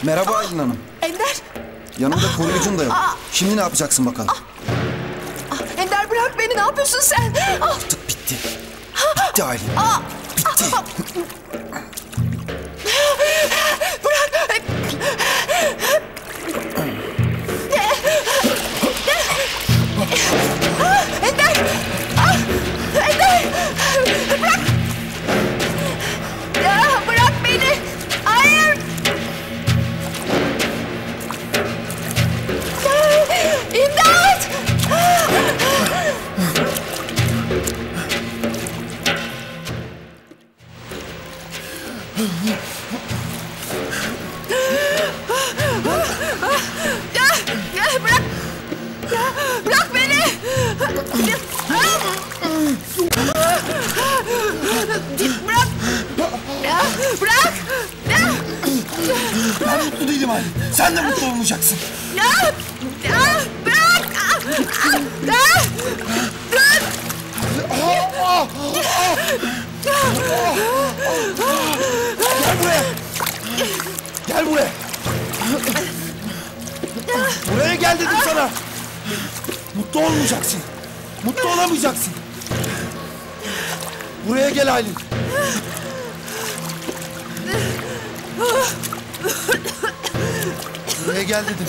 Merhaba Aylin Hanım. Ender. Yanımda koruyucun da yok. Şimdi ne yapacaksın bakalım? Ender bırak beni, ne yapıyorsun sen? Artık bitti. Bitti Aylin. Bitti. Bırak. Ender. Ender. Bırak. Bırak beni. Hayır. İmdat. Bırak. Bırak beni. Bırak. Bırak. Ben mutlu değilim Aylin. Sen de mutlu olmayacaksın. Bırak. Gel buraya. Gel buraya. Buraya gel dedim sana. Mutlu olmayacaksın. Mutlu olamayacaksın. Buraya gel Aylin. Buraya gel dedim.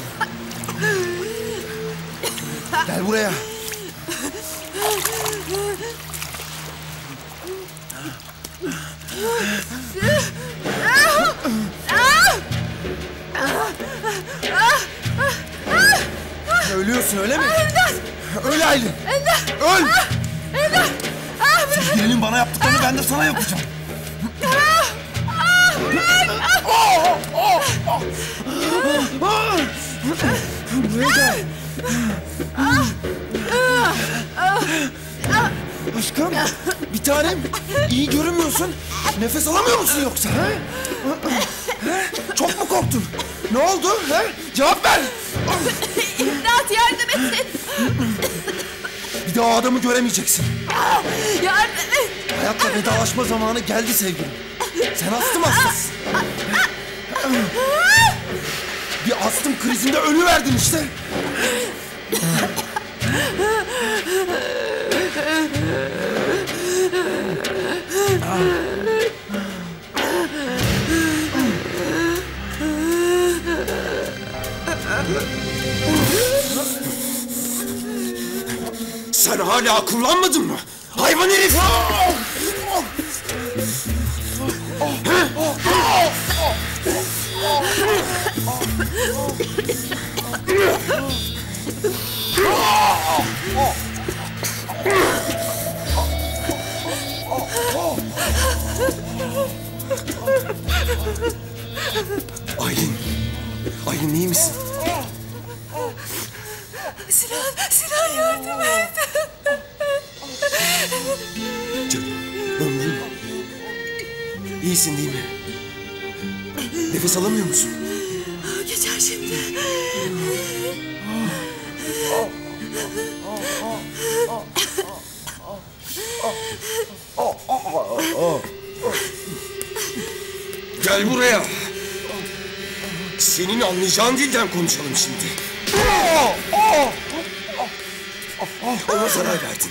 Gel buraya. Ölüyorsun öyle mi? Öl Aylin. Öl. Sevgilinin bana yaptıklarını ben de sana yapacağım. Buraya gel. Aşkım, bir tanem, iyi görünmüyorsun. Nefes alamıyor musun yoksa? He? Çok mu korktun? Ne oldu? He? Cevap ver. İmdat, yardım edin. Bir daha o adamı göremeyeceksin. Yardım et. Hayatla vedalaşma zamanı geldi sevgilim. Sen astım hastasın. Bir astım krizinde ölüverdin işte. Sen hala kullanmadın mı? Hayvan herif! Aylin! Aylin, iyi misin? Sinan yardım et. Canım, ömrüm. İyisin değil mi? Nefes alamıyor musun? Geçer şimdi. Gel buraya. Senin anlayacağın dilden konuşalım şimdi. Ona zarar verdin.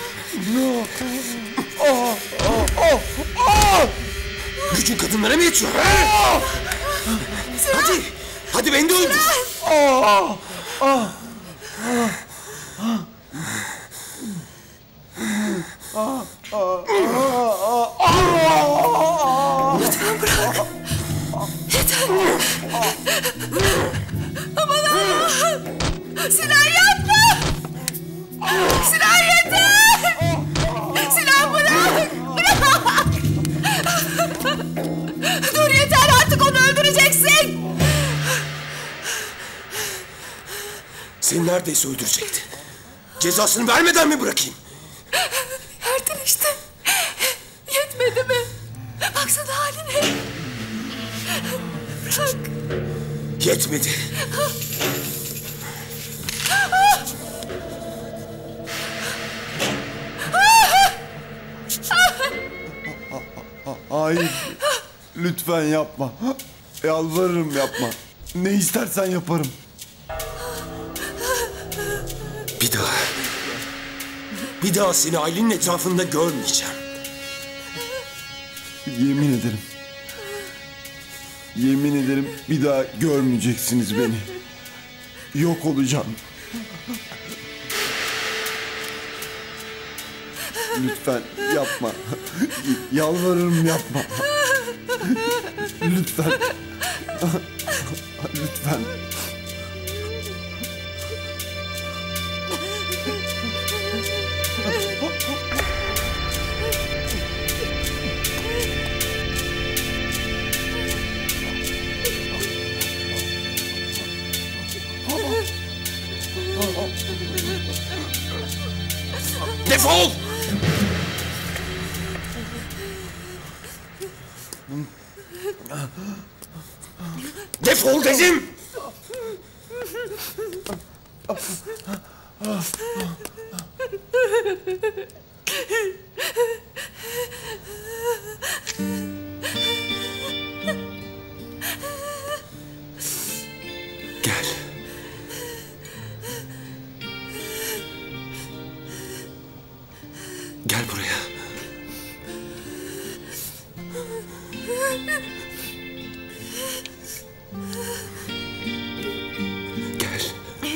Gücün kadınlara mı yetiyor? Hadi, hadi beni de öldür. Lütfen bırak. Yeter. Aman Allah'ım. Sinan yapma. Sinan yeter. Sinan bırak. Bırak. Dur yeter, artık onu öldüreceksin. Seni neredeyse öldürecekti. Cezasını vermeden mi bırakayım? Verdin işte. Yetmedi mi? Baksana haline. Bırak. Yetmedi. Hayır. Lütfen yapma. Yalvarırım yapma. Ne istersen yaparım. Bir daha seni Aylin'in etrafında görmeyeceğim. Yemin ederim. Yemin ederim bir daha görmeyeceksiniz beni. Yok olacağım. Lütfen yapma. Yalvarırım yapma. Lütfen. Lütfen. Defol! Defol dedim! Gel. Gel buraya. Gel.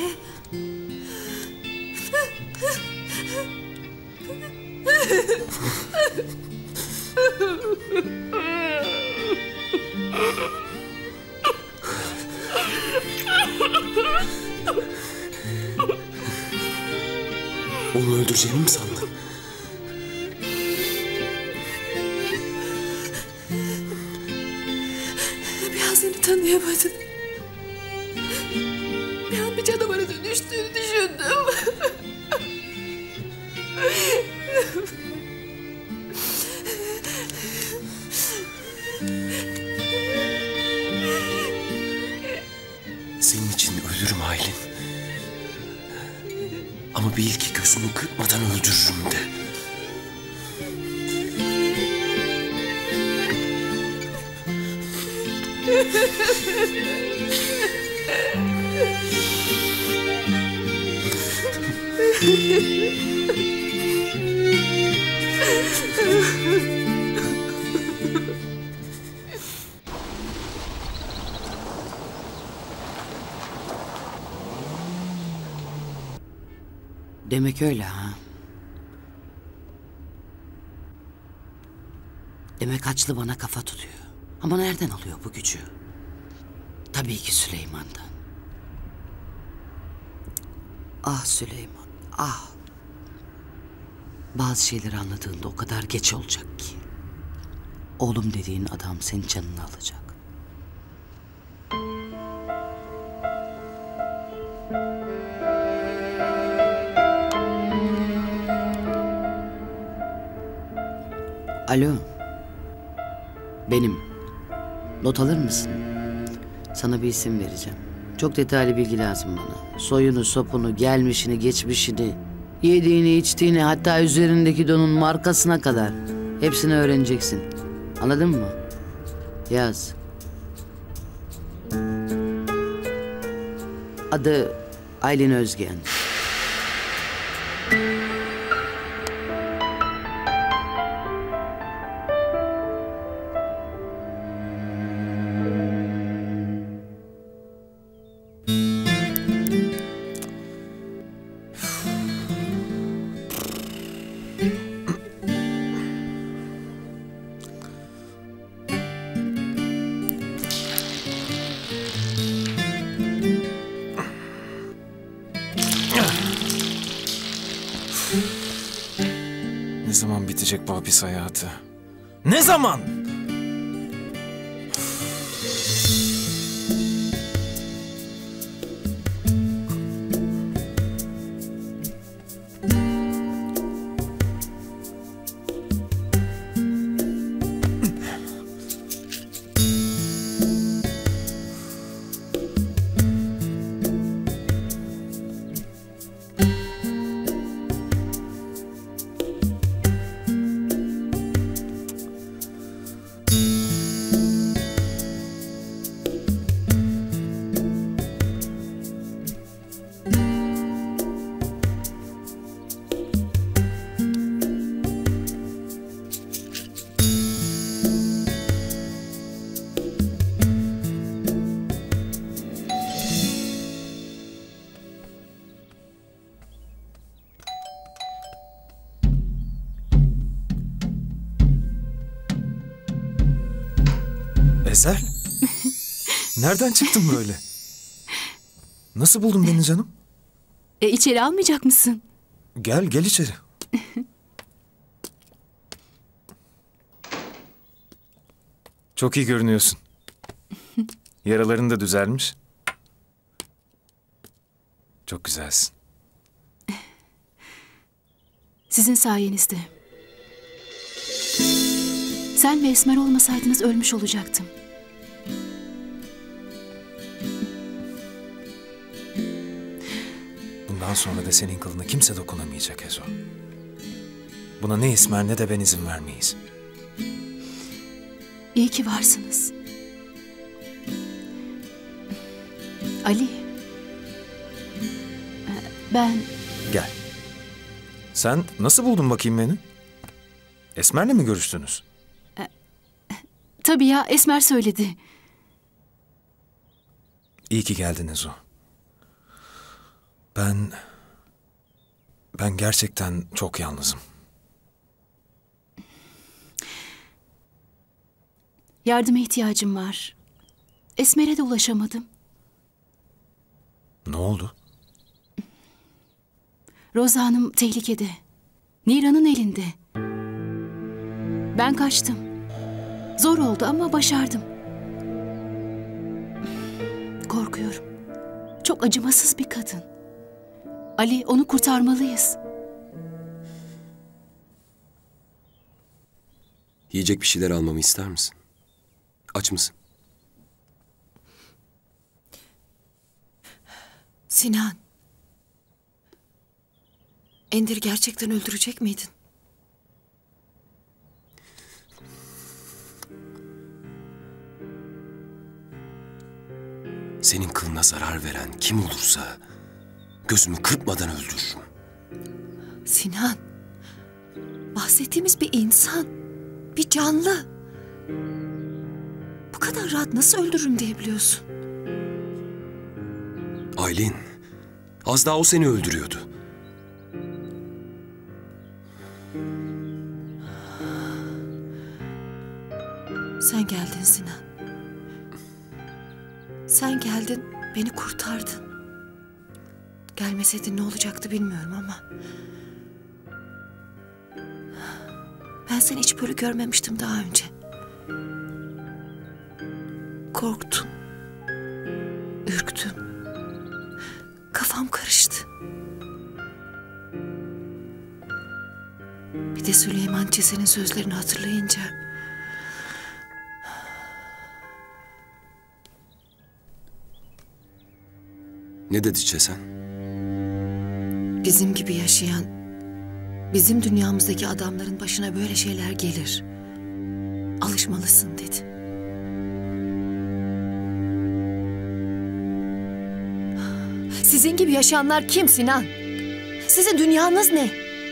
Onu öldüreceğimi mi sandın? Bir an seni tanıyamadım. Bir an bir canavara dönüştüğünü düşündüm. Senin için ölürüm Aylin. Ama bil ki gözümü kırpmadan öldürürüm de. Demek öyle ha. Demek Haçlı bana kafa tutuyor. Ama nereden alıyor bu gücü? Tabii ki Süleyman'dan. Ah Süleyman, ah. Bazı şeyleri anladığında o kadar geç olacak ki. Oğlum dediğin adam senin canını alacak. Alo. Benim. Not alır mısın? Sana bir isim vereceğim. Çok detaylı bilgi lazım bana. Soyunu, sopunu, gelmişini, geçmişini, yediğini, içtiğini, hatta üzerindeki donun markasına kadar. Hepsini öğreneceksin. Anladın mı? Yaz. Adı Aylin Özgen. Ne zaman bitecek bu hapis hayatı? Ne zaman? Ezel? Nereden çıktın böyle? Nasıl buldun beni canım? İçeri almayacak mısın? Gel içeri. Çok iyi görünüyorsun. Yaraların da düzelmiş. Çok güzelsin. Sizin sayenizde. Sen ve Esmer olmasaydınız ölmüş olacaktım. Bundan sonra da senin kılına kimse dokunamayacak Ezo. Buna ne Esmer ne de ben izin vermeyiz. İyi ki varsınız. Ali. Ben... Gel. Sen nasıl buldun bakayım beni? Esmer'le mi görüştünüz? Tabii ya, Esmer söyledi. İyi ki geldin Ezo. Ben gerçekten çok yalnızım. Yardıma ihtiyacım var. Esmer'e de ulaşamadım. Ne oldu? Roza Hanım tehlikede. Niran'ın elinde. Ben kaçtım. Zor oldu ama başardım. Korkuyorum. Çok acımasız bir kadın. Ali, onu kurtarmalıyız. Yiyecek bir şeyler almamı ister misin? Aç mısın? Sinan. Ender'i gerçekten öldürecek miydin? Senin kılına zarar veren kim olursa gözümü kırpmadan öldürürüm. Sinan. Bahsettiğimiz bir insan. Bir canlı. Bu kadar rahat nasıl öldürürüm diyebiliyorsun? Aylin, az daha o seni öldürüyordu. Sen geldin Sinan. Sen geldin, beni kurtardın. Gelmeseydin ne olacaktı bilmiyorum ama... Ben seni hiç böyle görmemiştim daha önce. Korktum. Ürktüm. Kafam karıştı. Bir de Süleyman Çesen'in sözlerini hatırlayınca... Ne dedi Çesen? Bizim gibi yaşayan, bizim dünyamızdaki adamların başına böyle şeyler gelir. Alışmalısın dedi. Sizin gibi yaşayanlar kim Sinan? Sizin dünyanız ne?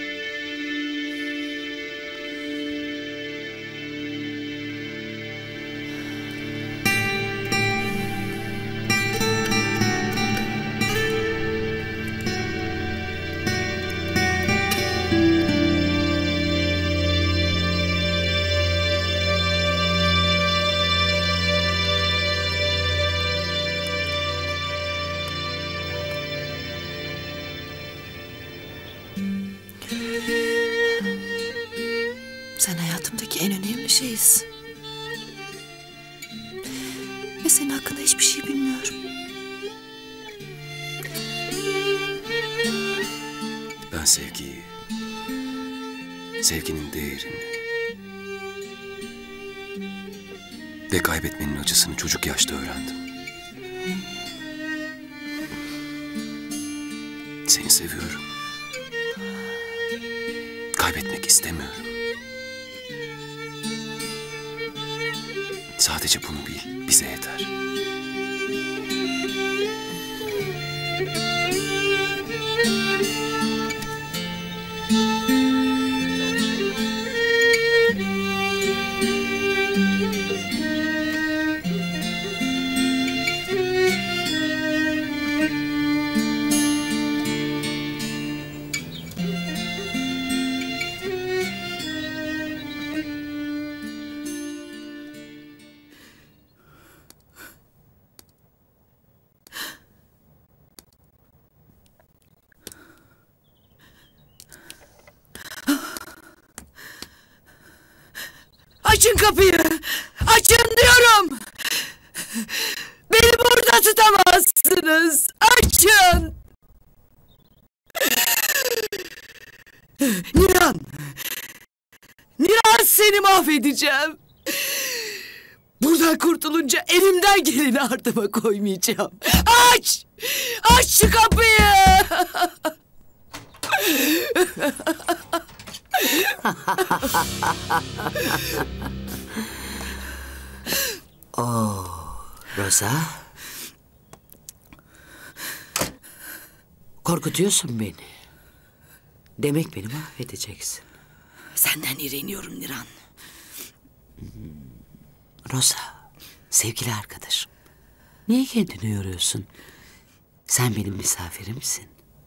Sen hayatımdaki en önemli şeysin. Ve senin hakkında hiçbir şey bilmiyorum. Ben sevgiyi, sevginin değerini ve kaybetmenin acısını çocuk yaşta öğrendim. Seni seviyorum. Kaybetmek istemiyorum. Sadece bunu bil, bize yeter. Açın kapıyı. Açın diyorum. Beni burada tutamazsınız. Açın. Niran. Niran, seni mahvedeceğim. Buradan kurtulunca elimden geleni ardıma koymayacağım. Aç! Aç şu kapıyı! Rosa. Korkutuyorsun beni. Demek beni mahvedeceksin. Senden iğreniyorum Niran. Rosa, sevgili arkadaşım. Niye kendini yoruyorsun? Sen benim misafirimsin.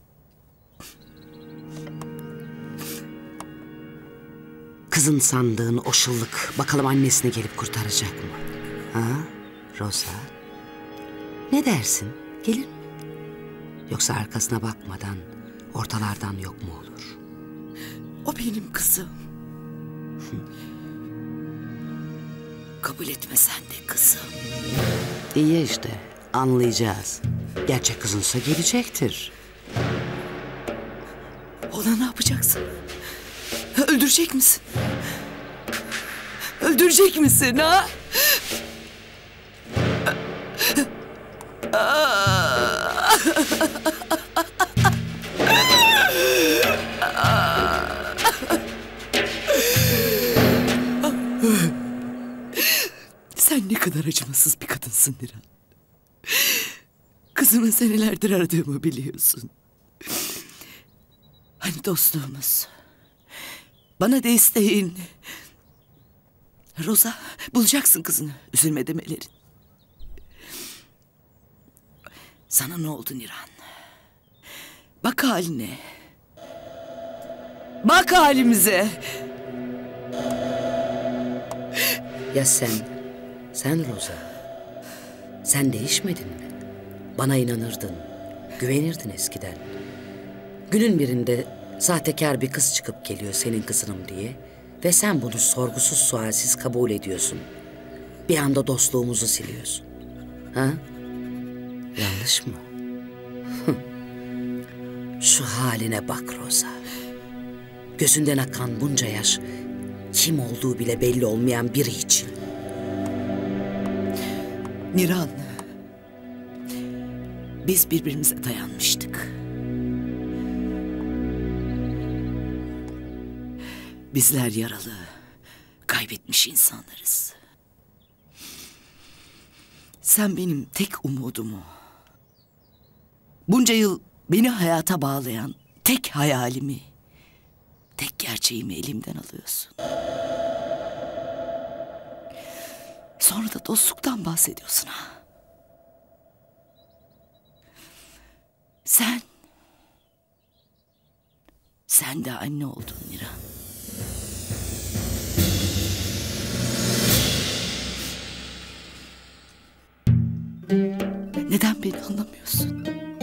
Kızın sandığın o şıllık bakalım annesine gelip kurtaracak mı? Ha, Rosa? Ne dersin? Gelir mi? Yoksa arkasına bakmadan ortalardan yok mu olur? O benim kızım. Kabul etmesen de kızım. İyi işte, anlayacağız. Gerçek kızınsa gelecektir. Ona ne yapacaksın? Öldürecek misin? Öldürecek misin ha? Sen ne kadar acımasız bir kadınsın Niran. Kızımı senelerdir aradığımı biliyorsun. Hani dostluğumuz, bana desteğin. Rosa, bulacaksın kızını, üzülme demelerin. Sana ne oldu Niran? Bak haline. Bak halimize. Ya sen? Sen Rosa. Sen değişmedin mi? Bana inanırdın, güvenirdin eskiden. Günün birinde sahtekar bir kız çıkıp geliyor senin kızınım diye ve sen bunu sorgusuz sualsiz kabul ediyorsun. Bir anda dostluğumuzu siliyorsun. Ha? Yanlış mı? Şu haline bak Rosa. Gözünden akan bunca yaş kim olduğu bile belli olmayan biri için. Niran, biz birbirimize dayanmıştık. Bizler yaralı, kaybetmiş insanlarız. Sen benim tek umudumu, bunca yıl beni hayata bağlayan tek hayalimi, tek gerçeğimi elimden alıyorsun. Sonra da dostluktan bahsediyorsun ha. Sen de anne oldun Niran. Neden beni anlamıyorsun?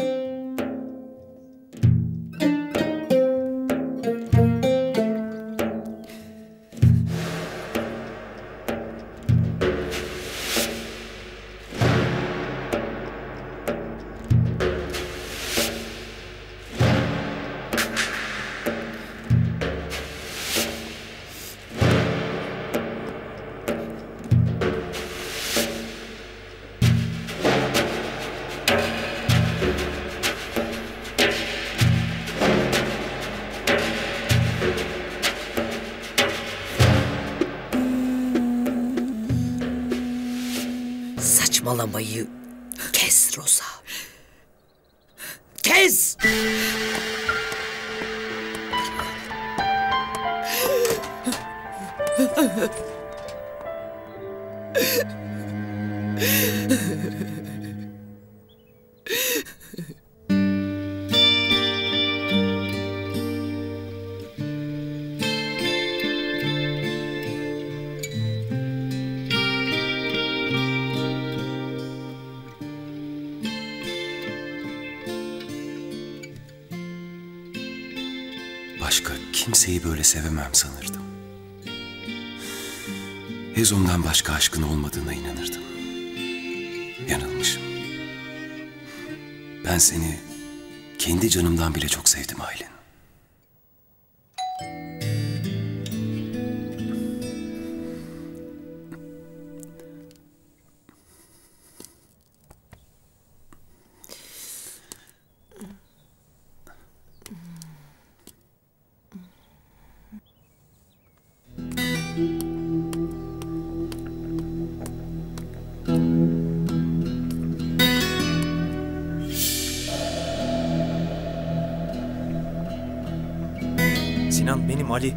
Saçmalamayı kes Rosa. Kes! Başka kimseyi böyle sevemem sanırdım. Ezo'mdan başka aşkın olmadığına inanırdım. Yanılmışım. Ben seni kendi canımdan bile çok sevdim Aylin. Sinan benim Ali.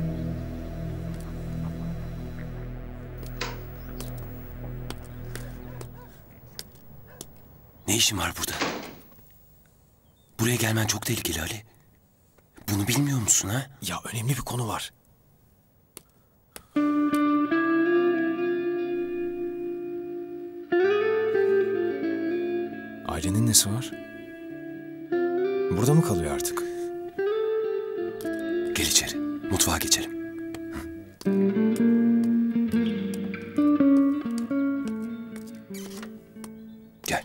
Ne işin var burada? Buraya gelmen çok tehlikeli Ali. Bunu bilmiyor musun ha? Ya önemli bir konu var. Ailenin nesi var? Burada mı kalıyor artık? Gel içeri. Mutfağa geçelim. Gel.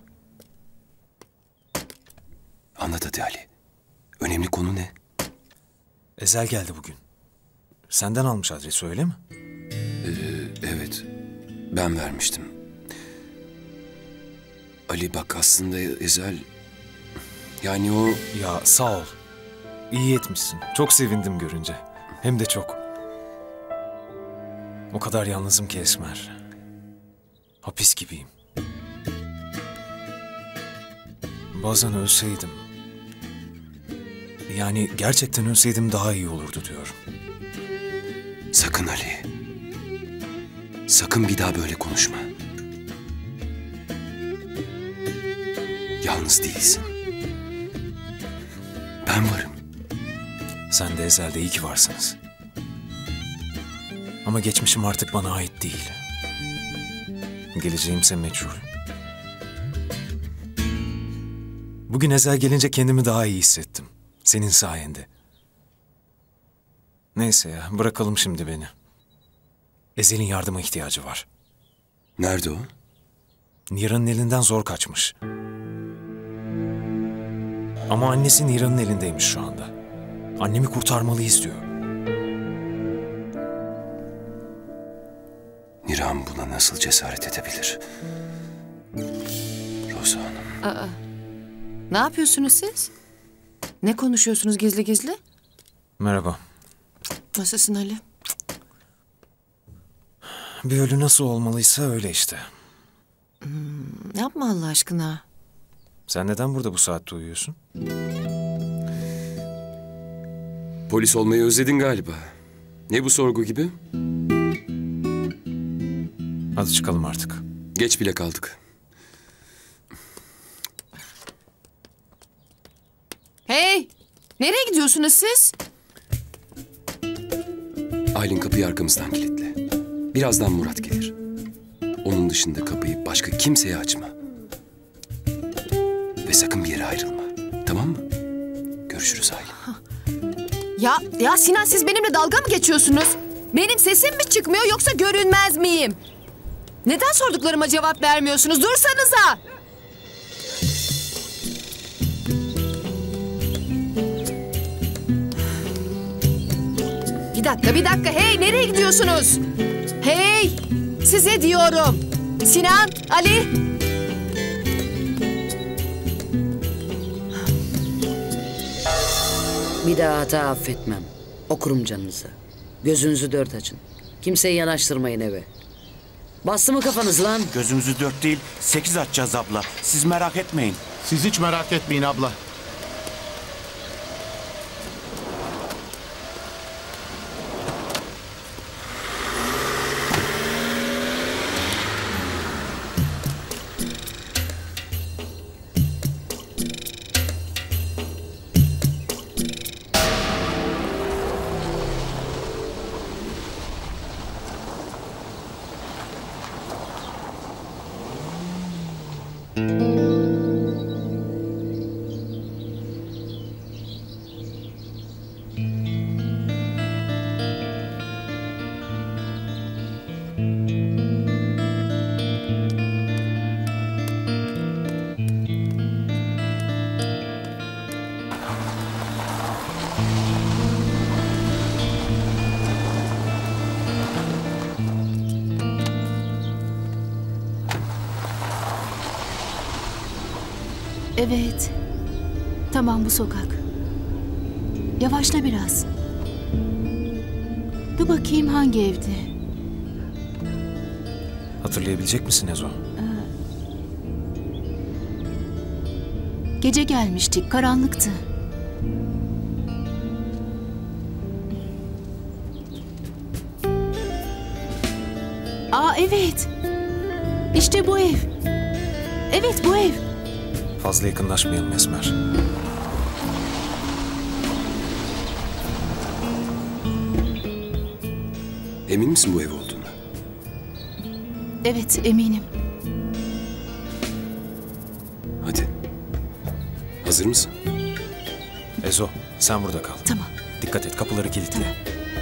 Anlat hadi Ali. Önemli konu ne? Ezel geldi bugün. Senden almış adresi, öyle mi? Evet. Ben vermiştim. Ali bak, aslında Ezel... Yani o... Ya sağ ol. İyi etmişsin. Çok sevindim görünce. Hem de çok. O kadar yalnızım ki Esmer. Hapis gibiyim. Bazen ölseydim... Yani gerçekten ölseydim daha iyi olurdu diyorum. Sakın Ali. Sakın bir daha böyle konuşma. Yalnız değilsin. Ben varım. Sen de Ezel'de iyi ki varsınız. Ama geçmişim artık bana ait değil. Geleceğimse meçhul. Bugün Ezel gelince kendimi daha iyi hissettim. Senin sayende. Neyse ya, bırakalım şimdi beni. Ezel'in yardıma ihtiyacı var. Nerede o? Niran'ın elinden zor kaçmış. Ama annesi Niran'ın elindeymiş şu anda. Annemi kurtarmalıyız diyor. Niran buna nasıl cesaret edebilir? Roza Hanım. Ne yapıyorsunuz siz? Ne konuşuyorsunuz gizli gizli? Merhaba. Nasılsın Ali? Bir ölü nasıl olmalıysa öyle işte. Yapma Allah aşkına. Sen neden burada bu saatte uyuyorsun? Polis olmayı özledin galiba. Ne bu sorgu gibi? Hadi çıkalım artık. Geç bile kaldık. Hey! Nereye gidiyorsunuz siz? Aylin kapıyı arkamızdan kilitle. Birazdan Murat gelir. Onun dışında kapıyı başka kimseye açma. Ve sakın bir yere ayrılma. Tamam mı? Görüşürüz Aylin. Ya Sinan, siz benimle dalga mı geçiyorsunuz? Benim sesim mi çıkmıyor yoksa görünmez miyim? Neden sorduklarıma cevap vermiyorsunuz? Dursanıza! Bir dakika. Hey, nereye gidiyorsunuz? Hey! Size diyorum. Sinan, Ali. Bir daha hata affetmem. Okurum canınızı. Gözünüzü dört açın. Kimseyi yanaştırmayın eve. Bastı mı kafanız lan? Gözümüzü 4 değil 8 açacağız abla. Siz merak etmeyin. Siz hiç merak etmeyin abla. Evet. Tamam, bu sokak. Yavaşla biraz. Dur bakayım hangi evde? Hatırlayabilecek misin Ezo? Gece gelmiştik, karanlıktı. Aa, evet. İşte bu ev. Evet, bu ev. Fazla yakınlaşmayalım Esmer. Emin misin bu ev olduğuna? Evet, eminim. Hadi. Hazır mısın? Ezo, sen burada kal. Tamam. Dikkat et, kapıları kilitle. Tamam.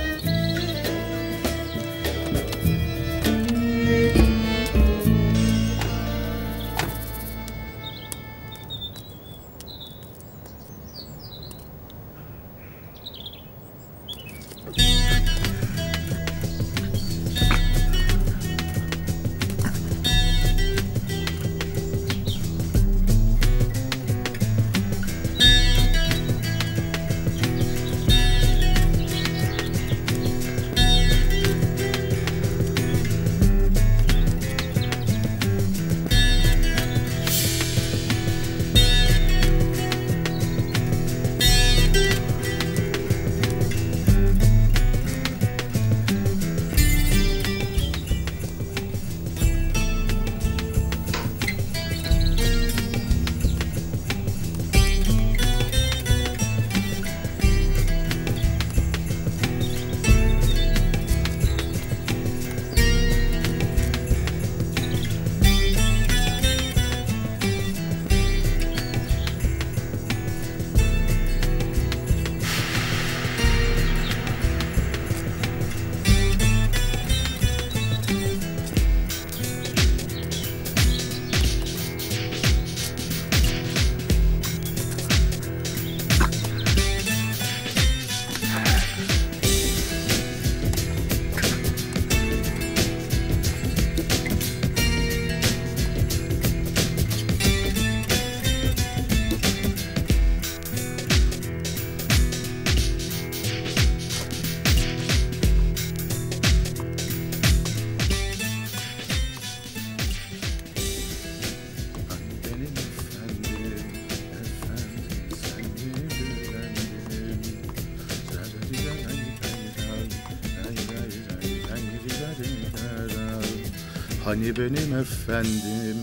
Hani benim efendim,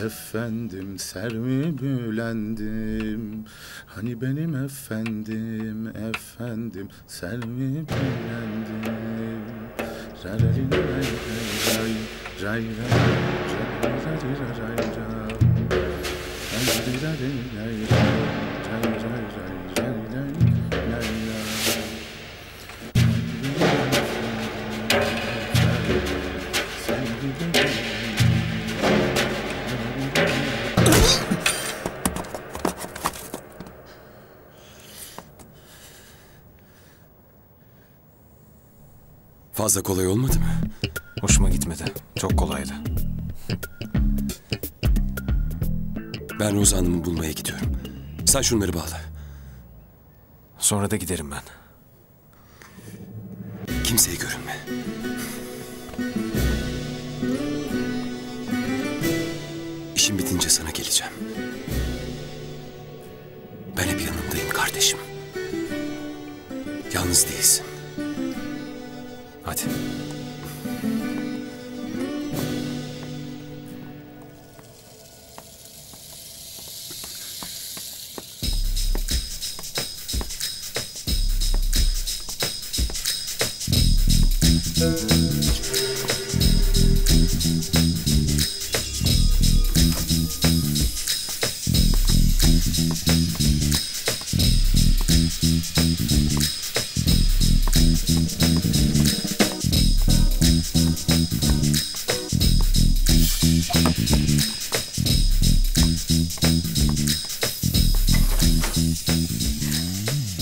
efendim ser mi bülendim? Hani benim efendim, efendim ser mi bülendim? Ray ray ray ray ray ray Fazla kolay olmadı mı? Hoşuma gitmedi. Çok kolaydı. Ben Roza Hanım'ı bulmaya gidiyorum. Sen şunları bağla. Sonra da giderim ben. Kimseye görünme. İşim bitince sana geleceğim. Ben hep yanındayım kardeşim. Yalnız değilsin. Hadi.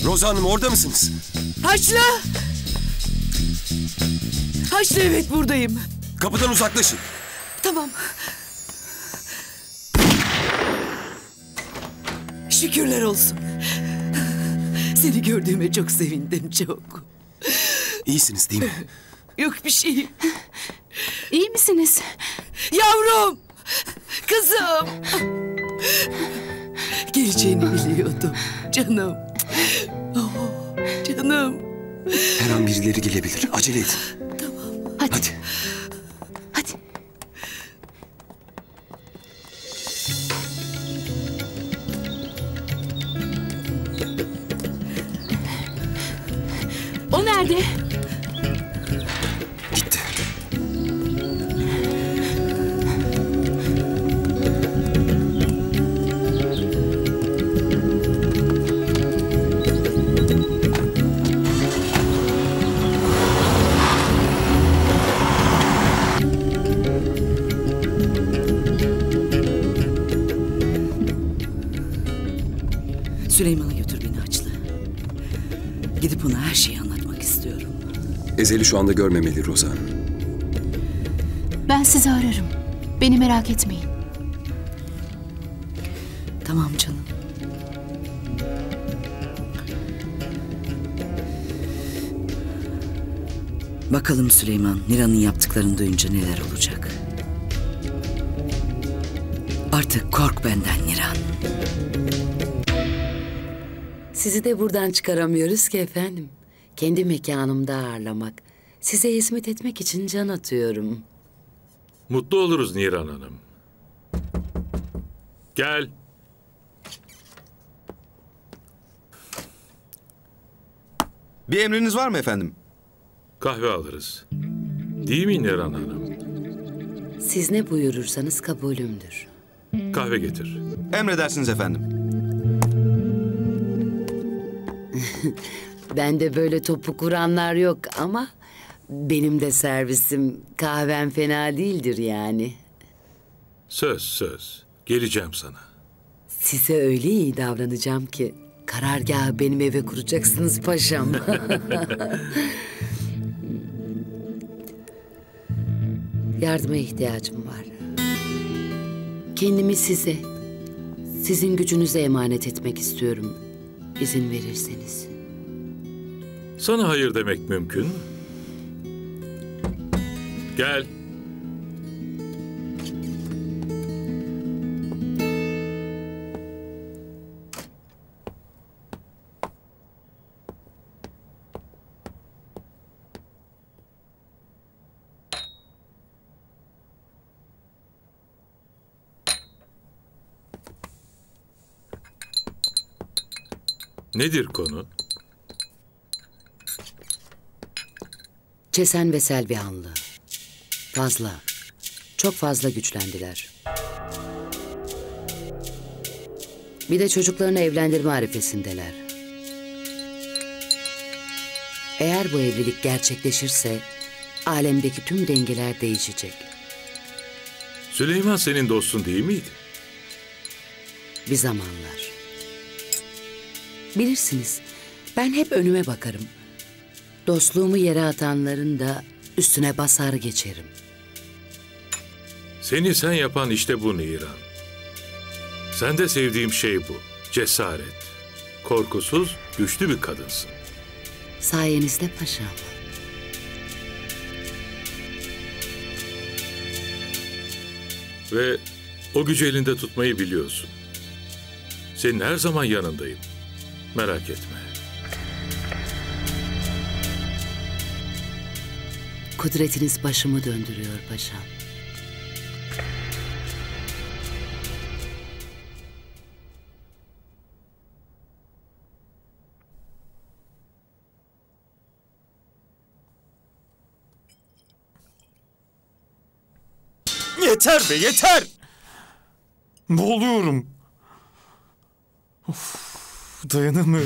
Roza Hanım orada mısınız? Haçlı! Haçlı, evet buradayım. Kapıdan uzaklaşın. Tamam. Şükürler olsun. Seni gördüğüme çok sevindim, çok. İyisiniz değil mi? Yok bir şeyim. İyi misiniz? Yavrum! Kızım! Geleceğini biliyordum. Canım. Oh, canım. Her an birileri gelebilir. Acele edin. Hadi. Hadi. Hadi. O nerede? Gitti. Süleyman'a götür beni Haçlı. Gidip ona her şeyi anlatmak istiyorum. Ezel'i şu anda görmemeli Roza Hanım. Ben sizi ararım. Beni merak etmeyin. Tamam canım. Bakalım Süleyman, Niran'ın yaptıklarını duyunca neler olacak. Artık kork benden Niran. Sizi de buradan çıkaramıyoruz ki efendim. Kendi mekanımda ağırlamak, size hizmet etmek için can atıyorum. Mutlu oluruz Niran Hanım. Gel. Bir emriniz var mı efendim? Kahve alırız. Değil mi Niran Hanım? Siz ne buyurursanız kabulümdür. Kahve getir. Emredersiniz efendim. Bende böyle topuk vuranlar yok ama benim de servisim, kahvem fena değildir yani. Söz. Geleceğim sana. Size öyle iyi davranacağım ki karargahı benim eve kuracaksınız paşam. Yardıma ihtiyacım var. Kendimi size, sizin gücünüze emanet etmek istiyorum. İzin verirseniz. Sana hayır demek mümkün mü? Gel. Nedir konu? Çesen ve Selvi Hanlığı. Fazla, çok fazla güçlendiler. Bir de çocuklarını evlendirme arifesindeler. Eğer bu evlilik gerçekleşirse alemdeki tüm dengeler değişecek. Süleyman senin dostun değil miydi? Bir zamanlar. Bilirsiniz, ben hep önüme bakarım. Dostluğumu yere atanların da üstüne basar geçerim. Seni sen yapan işte bu Niran. Sende sevdiğim şey bu. Cesaret. Korkusuz, güçlü bir kadınsın. Sayenizde paşam. Ve o gücü elinde tutmayı biliyorsun. Senin her zaman yanındayım. Merak etme. Kudretiniz başımı döndürüyor paşam. Yeter be yeter! Boğuluyorum. Of, dayanamıyorum.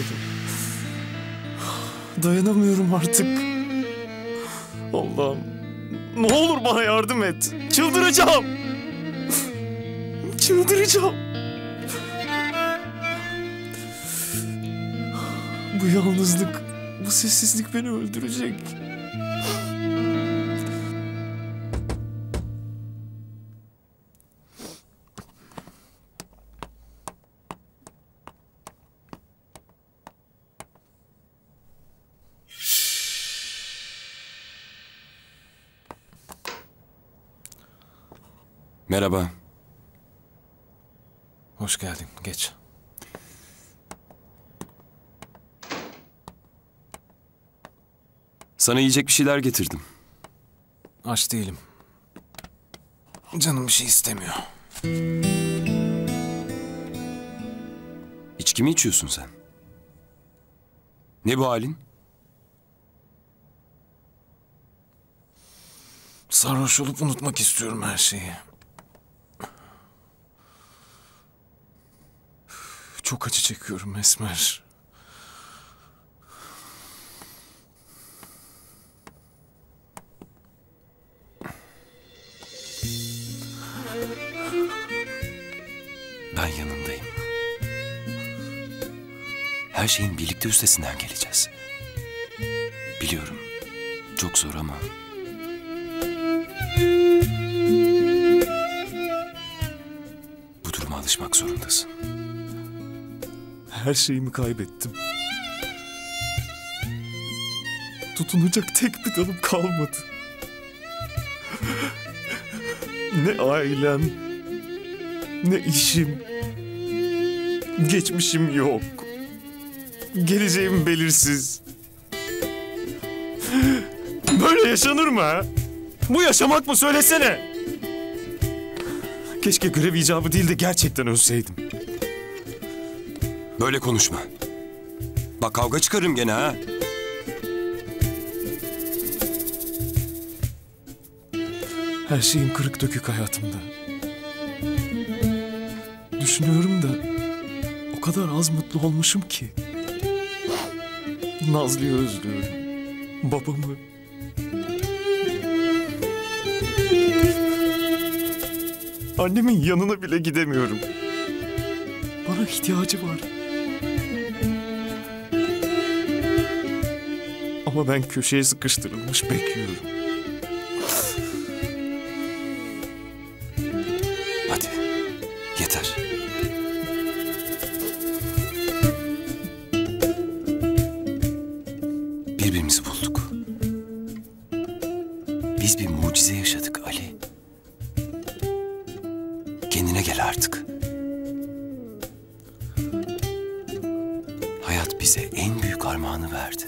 Dayanamıyorum artık. Allah'ım, ne olur bana yardım et. Çıldıracağım. Çıldıracağım. Bu yalnızlık, bu sessizlik beni öldürecek. Merhaba. Hoş geldin, geç. Sana yiyecek bir şeyler getirdim. Aç değilim. Canım bir şey istemiyor. İçki mi içiyorsun sen? Ne bu halin? Sarhoş olup unutmak istiyorum her şeyi. Çok acı çekiyorum Esmer. Ben yanındayım. Her şeyin birlikte üstesinden geleceğiz. Biliyorum. Çok zor ama... bu duruma alışmak zorundasın. Her şeyimi kaybettim. Tutunacak tek bir dalım kalmadı. Ne ailem, ne işim, geçmişim yok. Geleceğim belirsiz. Böyle yaşanır mı ha? Bu yaşamak mı, söylesene? Keşke grev icabı değil de gerçekten ölseydim. Böyle konuşma. Bak kavga çıkarırım gene ha. Her şeyim kırık dökük hayatımda. Düşünüyorum da o kadar az mutlu olmuşum ki. Nazlı'yı özlüyorum. Babamı. Annemin yanına bile gidemiyorum. Bana ihtiyacı var. Ama ben köşeye sıkıştırılmış bekliyorum. Hadi. Yeter. Birbirimizi bulduk. Biz bir mucize yaşadık Ali. Kendine gel artık. Hayat bize en büyük armağanı verdi.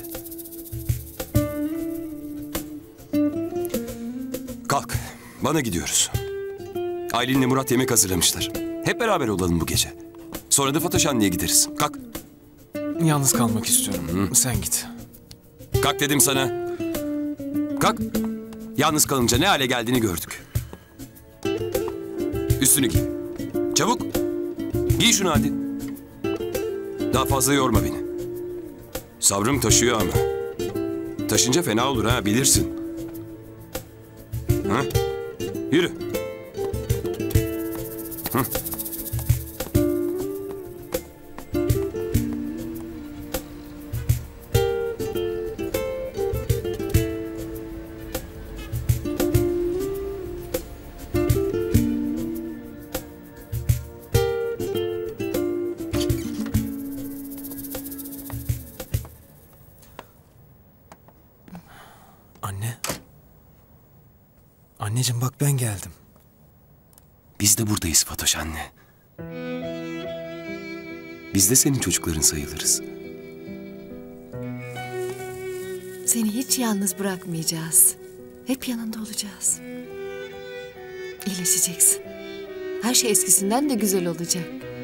Kalk, bana gidiyoruz. Aylin'le Murat yemek hazırlamışlar. Hep beraber olalım bu gece. Sonra da Fatoş anneye gideriz. Kalk. Yalnız kalmak istiyorum. Sen git. Kalk dedim sana. Kalk. Yalnız kalınca ne hale geldiğini gördük. Üstünü giy. Çabuk. Giy şunu hadi. Daha fazla yorma beni. Sabrım taşıyor ama. Taşınca fena olur ha, bilirsin. Ha? Yürü. Hı. Anne. Anneciğim bak ben geldim. Biz de buradayız Fatoş anne. Biz de senin çocukların sayılırız. Seni hiç yalnız bırakmayacağız. Hep yanında olacağız. İyileşeceksin. Her şey eskisinden de güzel olacak.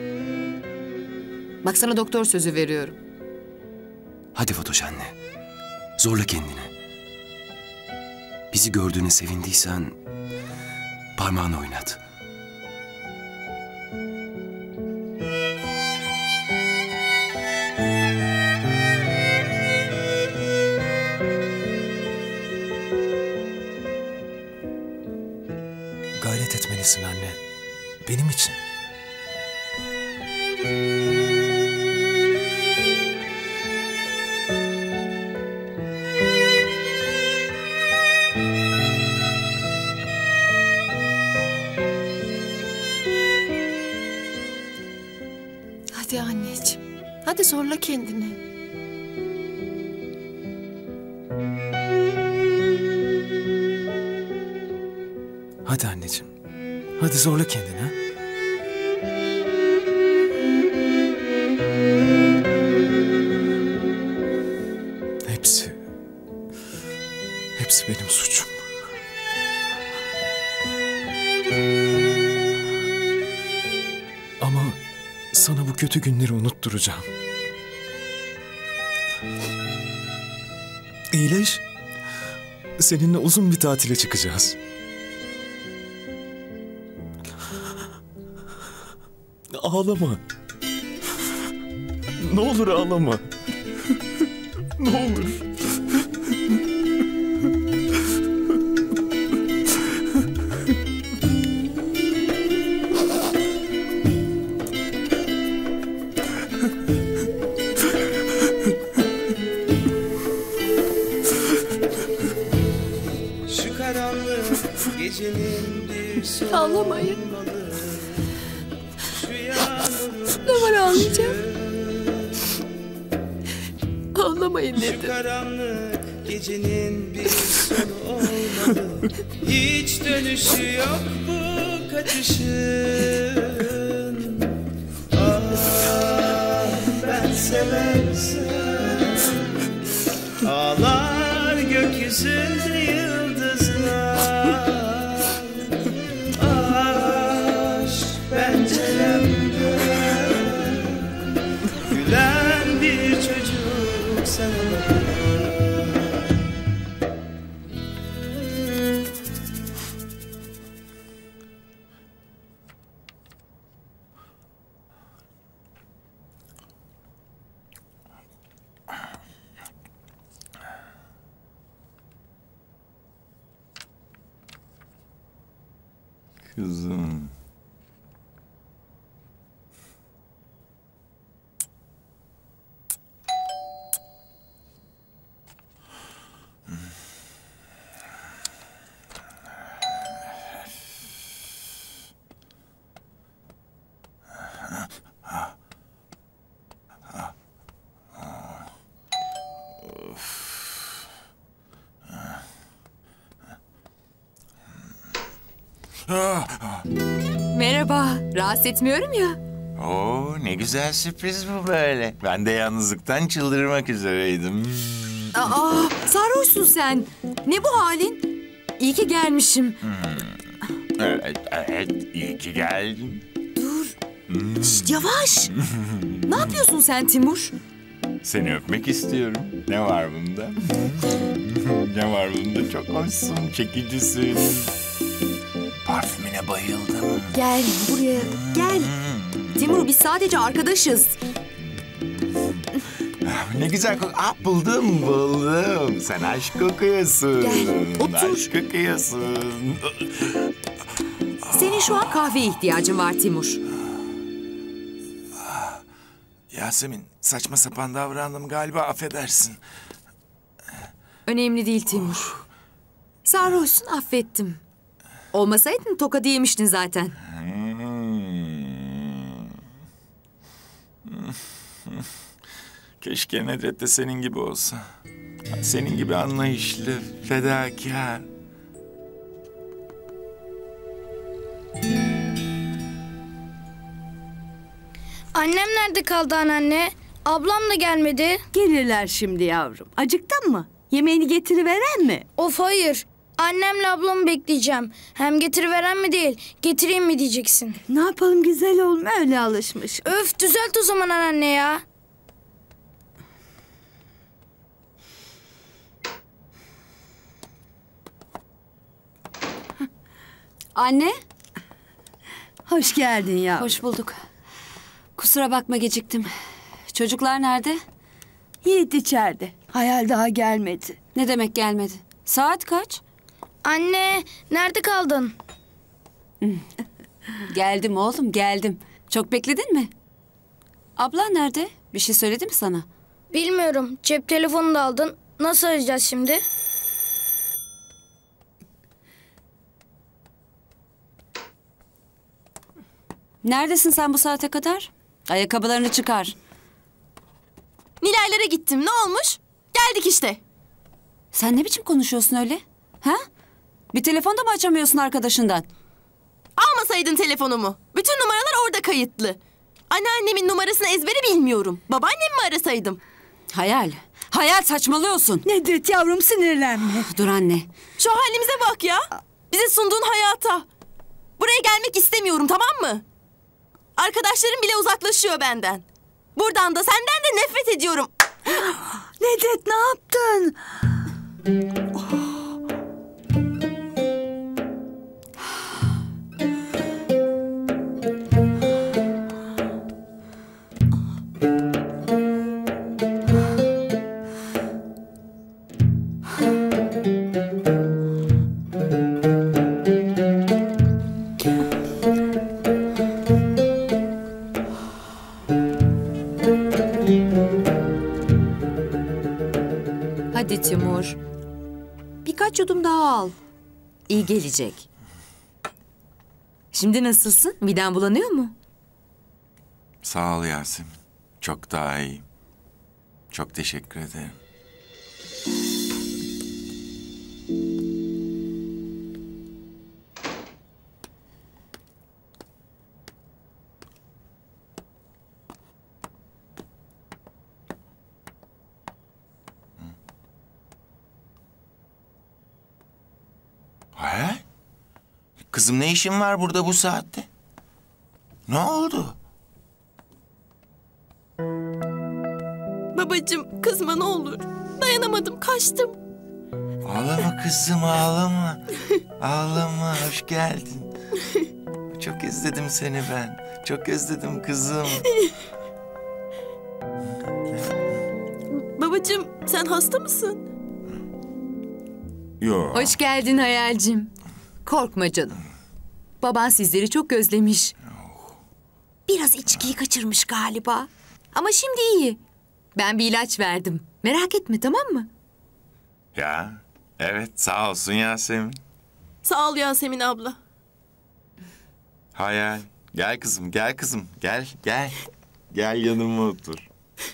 Bak sana doktor sözü veriyorum. Hadi Fatoş anne. Zorla kendini. Bizi gördüğüne sevindiysen parmağını oynat. Gayret etmelisin anne. Benim için. Hadi zorla kendini. Hadi anneciğim. Hadi zorla kendini ha. Hepsi benim suçum. Ama sana bu kötü günleri unutturacağım. İyileş. Seninle uzun bir tatile çıkacağız. Ağlama. Ne olur ağlama. Ne olur. Şu karanlık gecenin bir sonu Ağlamayın. olmalı. Şu yağmurun Ne var ağlayacağım? Ağlamayın Şu dedim. karanlık gecenin bir sonu olmalı. Hiç dönüşü yok bu kaçışın. Ah ben seversem ağlar gökyüzünde yıldızlar. Aşk penceremde gülen bir çocuk sana. Kızım. Merhaba, rahatsız etmiyorum ya. Oo, ne güzel sürpriz bu böyle. Ben de yalnızlıktan çıldırmak üzereydim. Aa, sarhoşsun sen. Ne bu halin? İyi ki gelmişim. Evet, iyi ki geldin. Dur. Şişt, yavaş. Ne yapıyorsun sen Timur? Seni öpmek istiyorum. Ne var bunda? Ne var bunda? Çok hoşsun, çekicisin. Parfümüne bayıldım. Gel buraya, gel. Timur, biz sadece arkadaşız. Ne güzel koku. Ah, buldum. Sen aşk kokuyorsun. Gel, otur. Aşk kokuyorsun. Senin şu an kahveye ihtiyacın var Timur. Yasemin, saçma sapan davrandım galiba, affedersin. Önemli değil Timur. Sarhoşsun, affettim. Olmasaydın tokadı yemiştin zaten. Keşke Nedret de senin gibi olsa. Senin gibi anlayışlı, fedakar. Annem nerede kaldı anneanne? Ablam da gelmedi. Gelirler şimdi yavrum. Acıktın mı? Yemeğini getiriveren mi? Of hayır. Annemle ablamı bekleyeceğim. Hem getiriveren mi değil, getireyim mi diyeceksin. Ne yapalım, güzel oğlum öyle alışmış. Öf, düzelt o zaman anneanne ya. Anne. Hoş geldin ya. Hoş bulduk. Kusura bakma geciktim. Çocuklar nerede? Yiğit içeride. Hayal daha gelmedi. Ne demek gelmedi? Saat kaç? Anne, nerede kaldın? Geldim oğlum, geldim. Çok bekledin mi? Ablan nerede? Bir şey söyledi mi sana? Bilmiyorum. Cep telefonunu da aldın. Nasıl arayacağız şimdi? Neredesin sen bu saate kadar? Ayakkabılarını çıkar. Nilaylara gittim. Ne olmuş? Geldik işte. Sen ne biçim konuşuyorsun öyle? Ha? Bir telefonda mı açamıyorsun arkadaşından? Almasaydın telefonumu. Bütün numaralar orada kayıtlı. Anneannemin numarasını ezbere bilmiyorum. Babaannemi mi arasaydım? Hayal. Hayal, saçmalıyorsun. Nedret yavrum, sinirlenme. Dur anne. Şu halimize bak ya. Bize sunduğun hayata. Buraya gelmek istemiyorum, tamam mı? Arkadaşlarım bile uzaklaşıyor benden. Buradan da senden de nefret ediyorum. Nedret, ne yaptın? Hadi Timur. Birkaç yudum daha al. İyi gelecek. Şimdi nasılsın? Miden bulanıyor mu? Sağ ol Yasemin. Çok daha iyiyim. Çok teşekkür ederim. He? Kızım, ne işin var burada bu saatte? Ne oldu? Babacığım, kızma ne olur. Dayanamadım, kaçtım. Ağlama kızım, ağlama. Ağlama, hoş geldin. Çok özledim seni ben. Çok özledim kızım. Babacığım, sen hasta mısın? Yok. Hoş geldin Hayal'cim. Korkma canım. Baban sizleri çok özlemiş. Biraz içkiyi kaçırmış galiba. Ama şimdi iyi. Ben bir ilaç verdim. Merak etme, tamam mı? Ya, evet, sağ olsun Yasemin. Sağ ol Yasemin abla. Hayal, gel kızım, gel kızım. Gel, gel. Gel yanıma otur.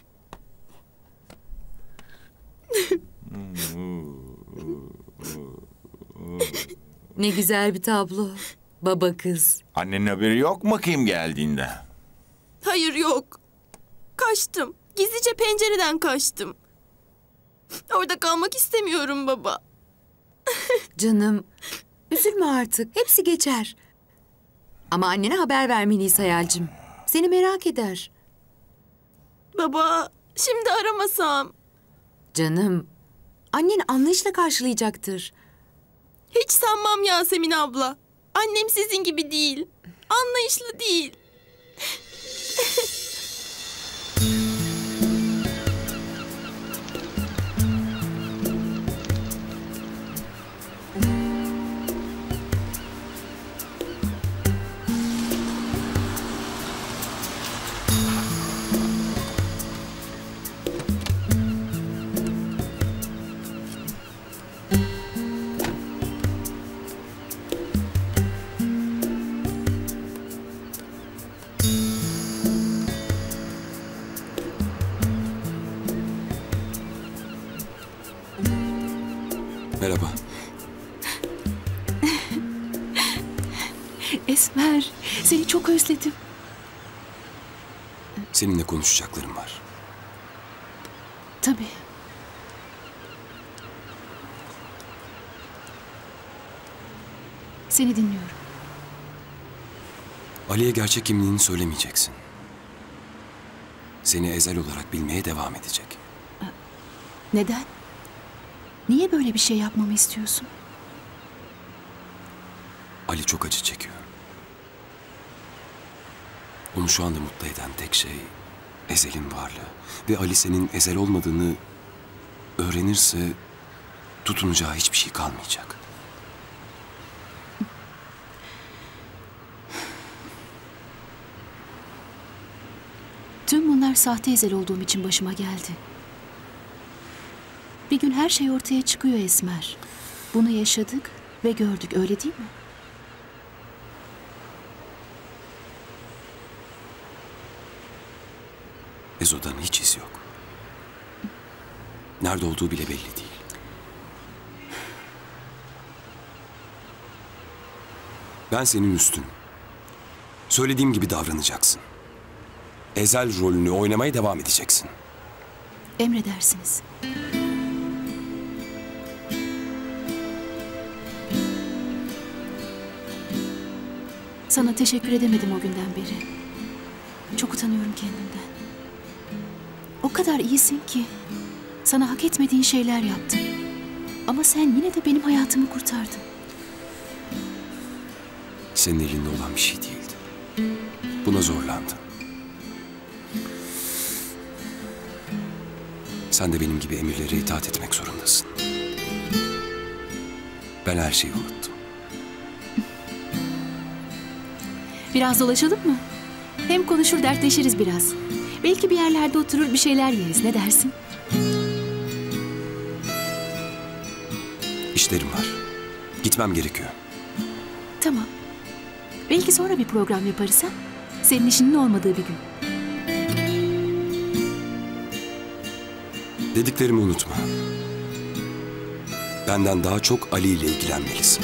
Ne güzel bir tablo. Baba kız. Annenin haberi yok mu kim geldiğinde? Hayır, yok. Kaçtım. Gizlice pencereden kaçtım. Orada kalmak istemiyorum baba. Canım, üzülme artık. Hepsi geçer. Ama annene haber vermeliyiz Hayal'cim. Seni merak eder. Baba, şimdi aramasam. Canım, annen anlayışla karşılayacaktır. Hiç sanmam Yasemin abla. Annem sizin gibi değil. Anlayışlı değil. Merhaba. Esmer, seni çok özledim. Seninle konuşacaklarım var. Tabii. Seni dinliyorum. Ali'ye gerçek kimliğini söylemeyeceksin. Seni Ezel olarak bilmeye devam edecek. Neden? Niye böyle bir şey yapmamı istiyorsun? Ali çok acı çekiyor. Onu şu anda mutlu eden tek şey Ezel'in varlığı. Ve Ali senin Ezel olmadığını öğrenirse tutunacağı hiçbir şey kalmayacak. Tüm bunlar sahte Ezel olduğum için başıma geldi. Bir gün her şey ortaya çıkıyor Esmer. Bunu yaşadık ve gördük, öyle değil mi? Ezo'dan hiç iz yok. Nerede olduğu bile belli değil. Ben senin üstünüm. Söylediğim gibi davranacaksın. Ezel rolünü oynamaya devam edeceksin. Emredersiniz. Sana teşekkür edemedim o günden beri. Çok utanıyorum kendimden. O kadar iyisin ki sana hak etmediğin şeyler yaptım. Ama sen yine de benim hayatımı kurtardın. Senin elinde olan bir şey değildi. Buna zorlandın. Sen de benim gibi emirlere itaat etmek zorundasın. Ben her şeyi unuttum. Biraz dolaşalım mı? Hem konuşur dertleşiriz biraz. Belki bir yerlerde oturur bir şeyler yeriz. Ne dersin? İşlerim var. Gitmem gerekiyor. Tamam. Belki sonra bir program yaparız ha? Senin işinin olmadığı bir gün. Dediklerimi unutma. Benden daha çok Ali ile ilgilenmelisin.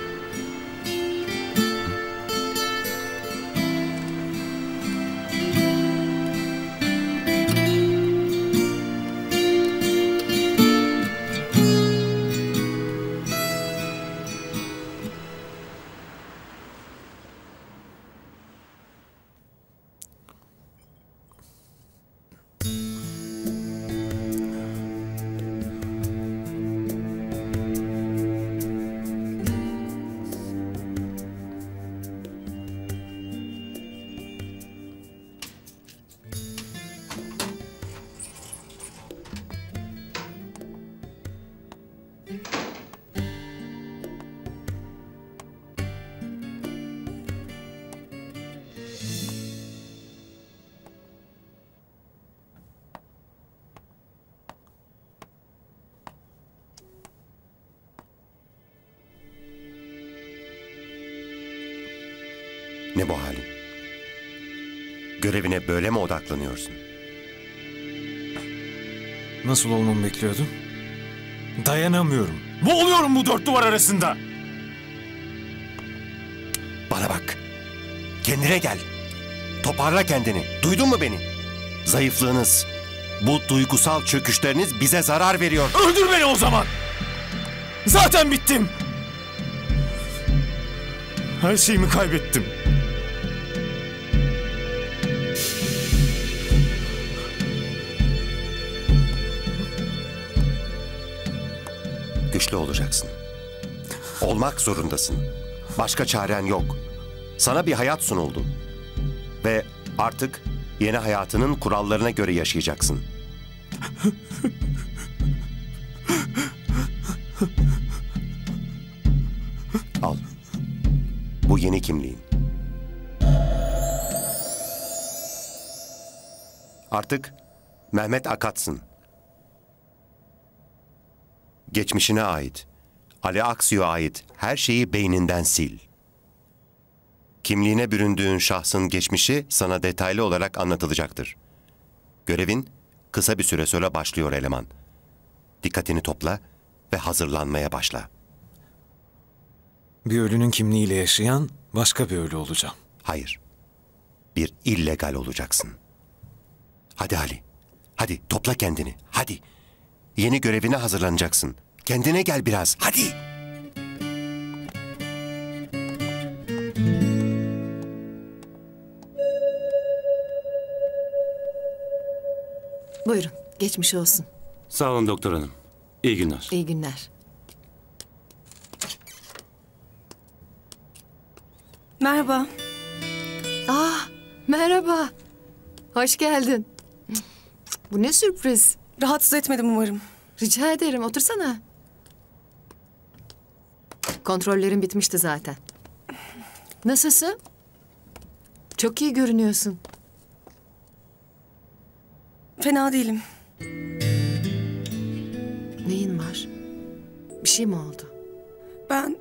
Ne bu halin? Görevine böyle mi odaklanıyorsun? Nasıl olmamı bekliyordun? Dayanamıyorum. Boğuluyorum bu dört duvar arasında. Bana bak. Kendine gel. Toparla kendini. Duydun mu beni? Zayıflığınız, bu duygusal çöküşleriniz bize zarar veriyor. Öldür beni o zaman. Zaten bittim. Her şeyimi kaybettim. Güçlü olacaksın. Olmak zorundasın. Başka çaren yok. Sana bir hayat sunuldu. Ve artık yeni hayatının kurallarına göre yaşayacaksın. Al. Bu yeni kimliğin. Artık Mehmet Akat'sın. Geçmişine ait, Ali Aksu'ya ait her şeyi beyninden sil. Kimliğine büründüğün şahsın geçmişi sana detaylı olarak anlatılacaktır. Görevin kısa bir süre sonra başlıyor eleman. Dikkatini topla ve hazırlanmaya başla. Bir ölünün kimliğiyle yaşayan başka bir ölü olacağım. Hayır. Bir illegal olacaksın. Hadi Ali. Hadi topla kendini. Hadi. Yeni görevine hazırlanacaksın. Kendine gel biraz. Hadi. Buyurun, geçmiş olsun. Sağ olun doktor hanım. İyi günler. İyi günler. Merhaba. Merhaba. Hoş geldin. Bu ne sürpriz. Rahatsız etmedim umarım. Rica ederim, otursana. Kontrollerin bitmişti zaten. Nasılsın? Çok iyi görünüyorsun. Fena değilim. Neyin var? Bir şey mi oldu? Ben...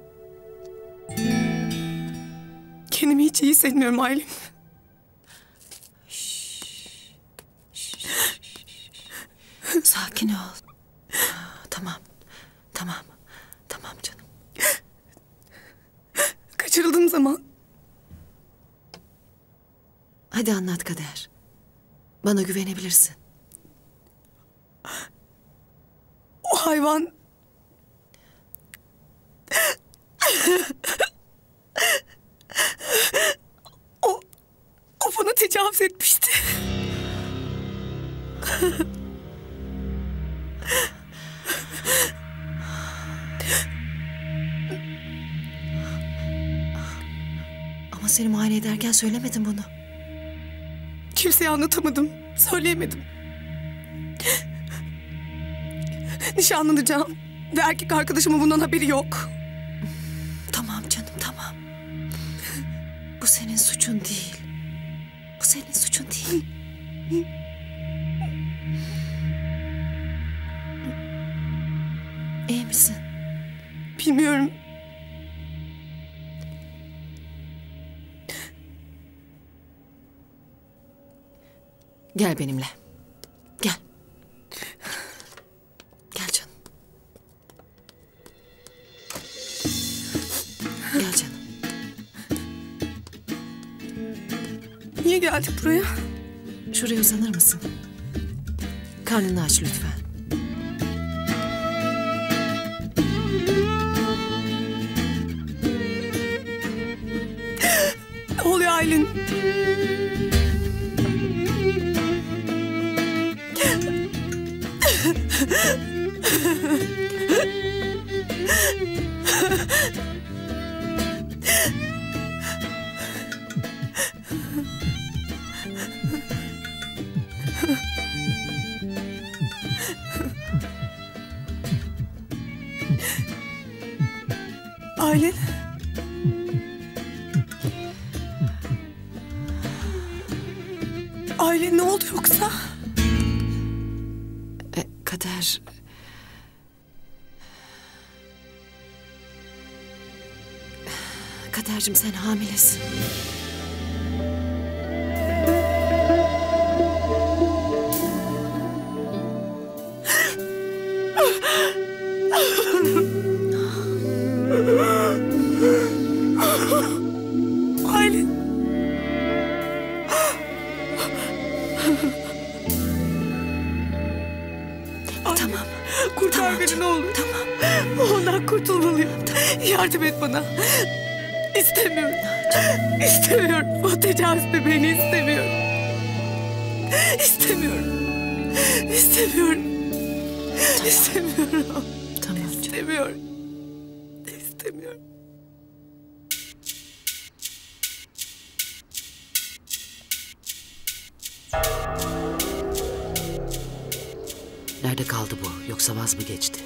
kendimi hiç iyi hissetmiyorum Aylin. Sakin ol. Tamam. Tamam. Tamam canım. Kaçırıldığım zaman Hadi anlat Kader. Bana güvenebilirsin. o hayvan o bana tecavüz etmişti. Ama seni muayene ederken söylemedin bunu. Kimseye anlatamadım, söyleyemedim. Nişanlanacağım ve erkek arkadaşımın bundan haberi yok. Tamam canım, tamam. Bu senin suçun değil. Bu senin suçun değil. İyi misin? Bilmiyorum. Gel benimle. Gel. Gel canım. Gel canım. Niye geldik buraya? Şuraya uzanır mısın? Karnını aç lütfen. Ne oluyor Aylin? Aylin. Aylin ne oldu yoksa? Kader... Kadercim sen hamilesin. Aylin. Tamam. Kurtar beni ne olur. Tamam. Ondan kurtulmalıyım. Yardım et bana. İstemiyorum. İstemiyorum. O tecavüz bebeğini istemiyorum. İstemiyorum. İstemiyorum. İstemiyorum. Tamam. İstemiyorum. İstemiyorum. Nerede kaldı bu? Yoksa vaz mı geçti?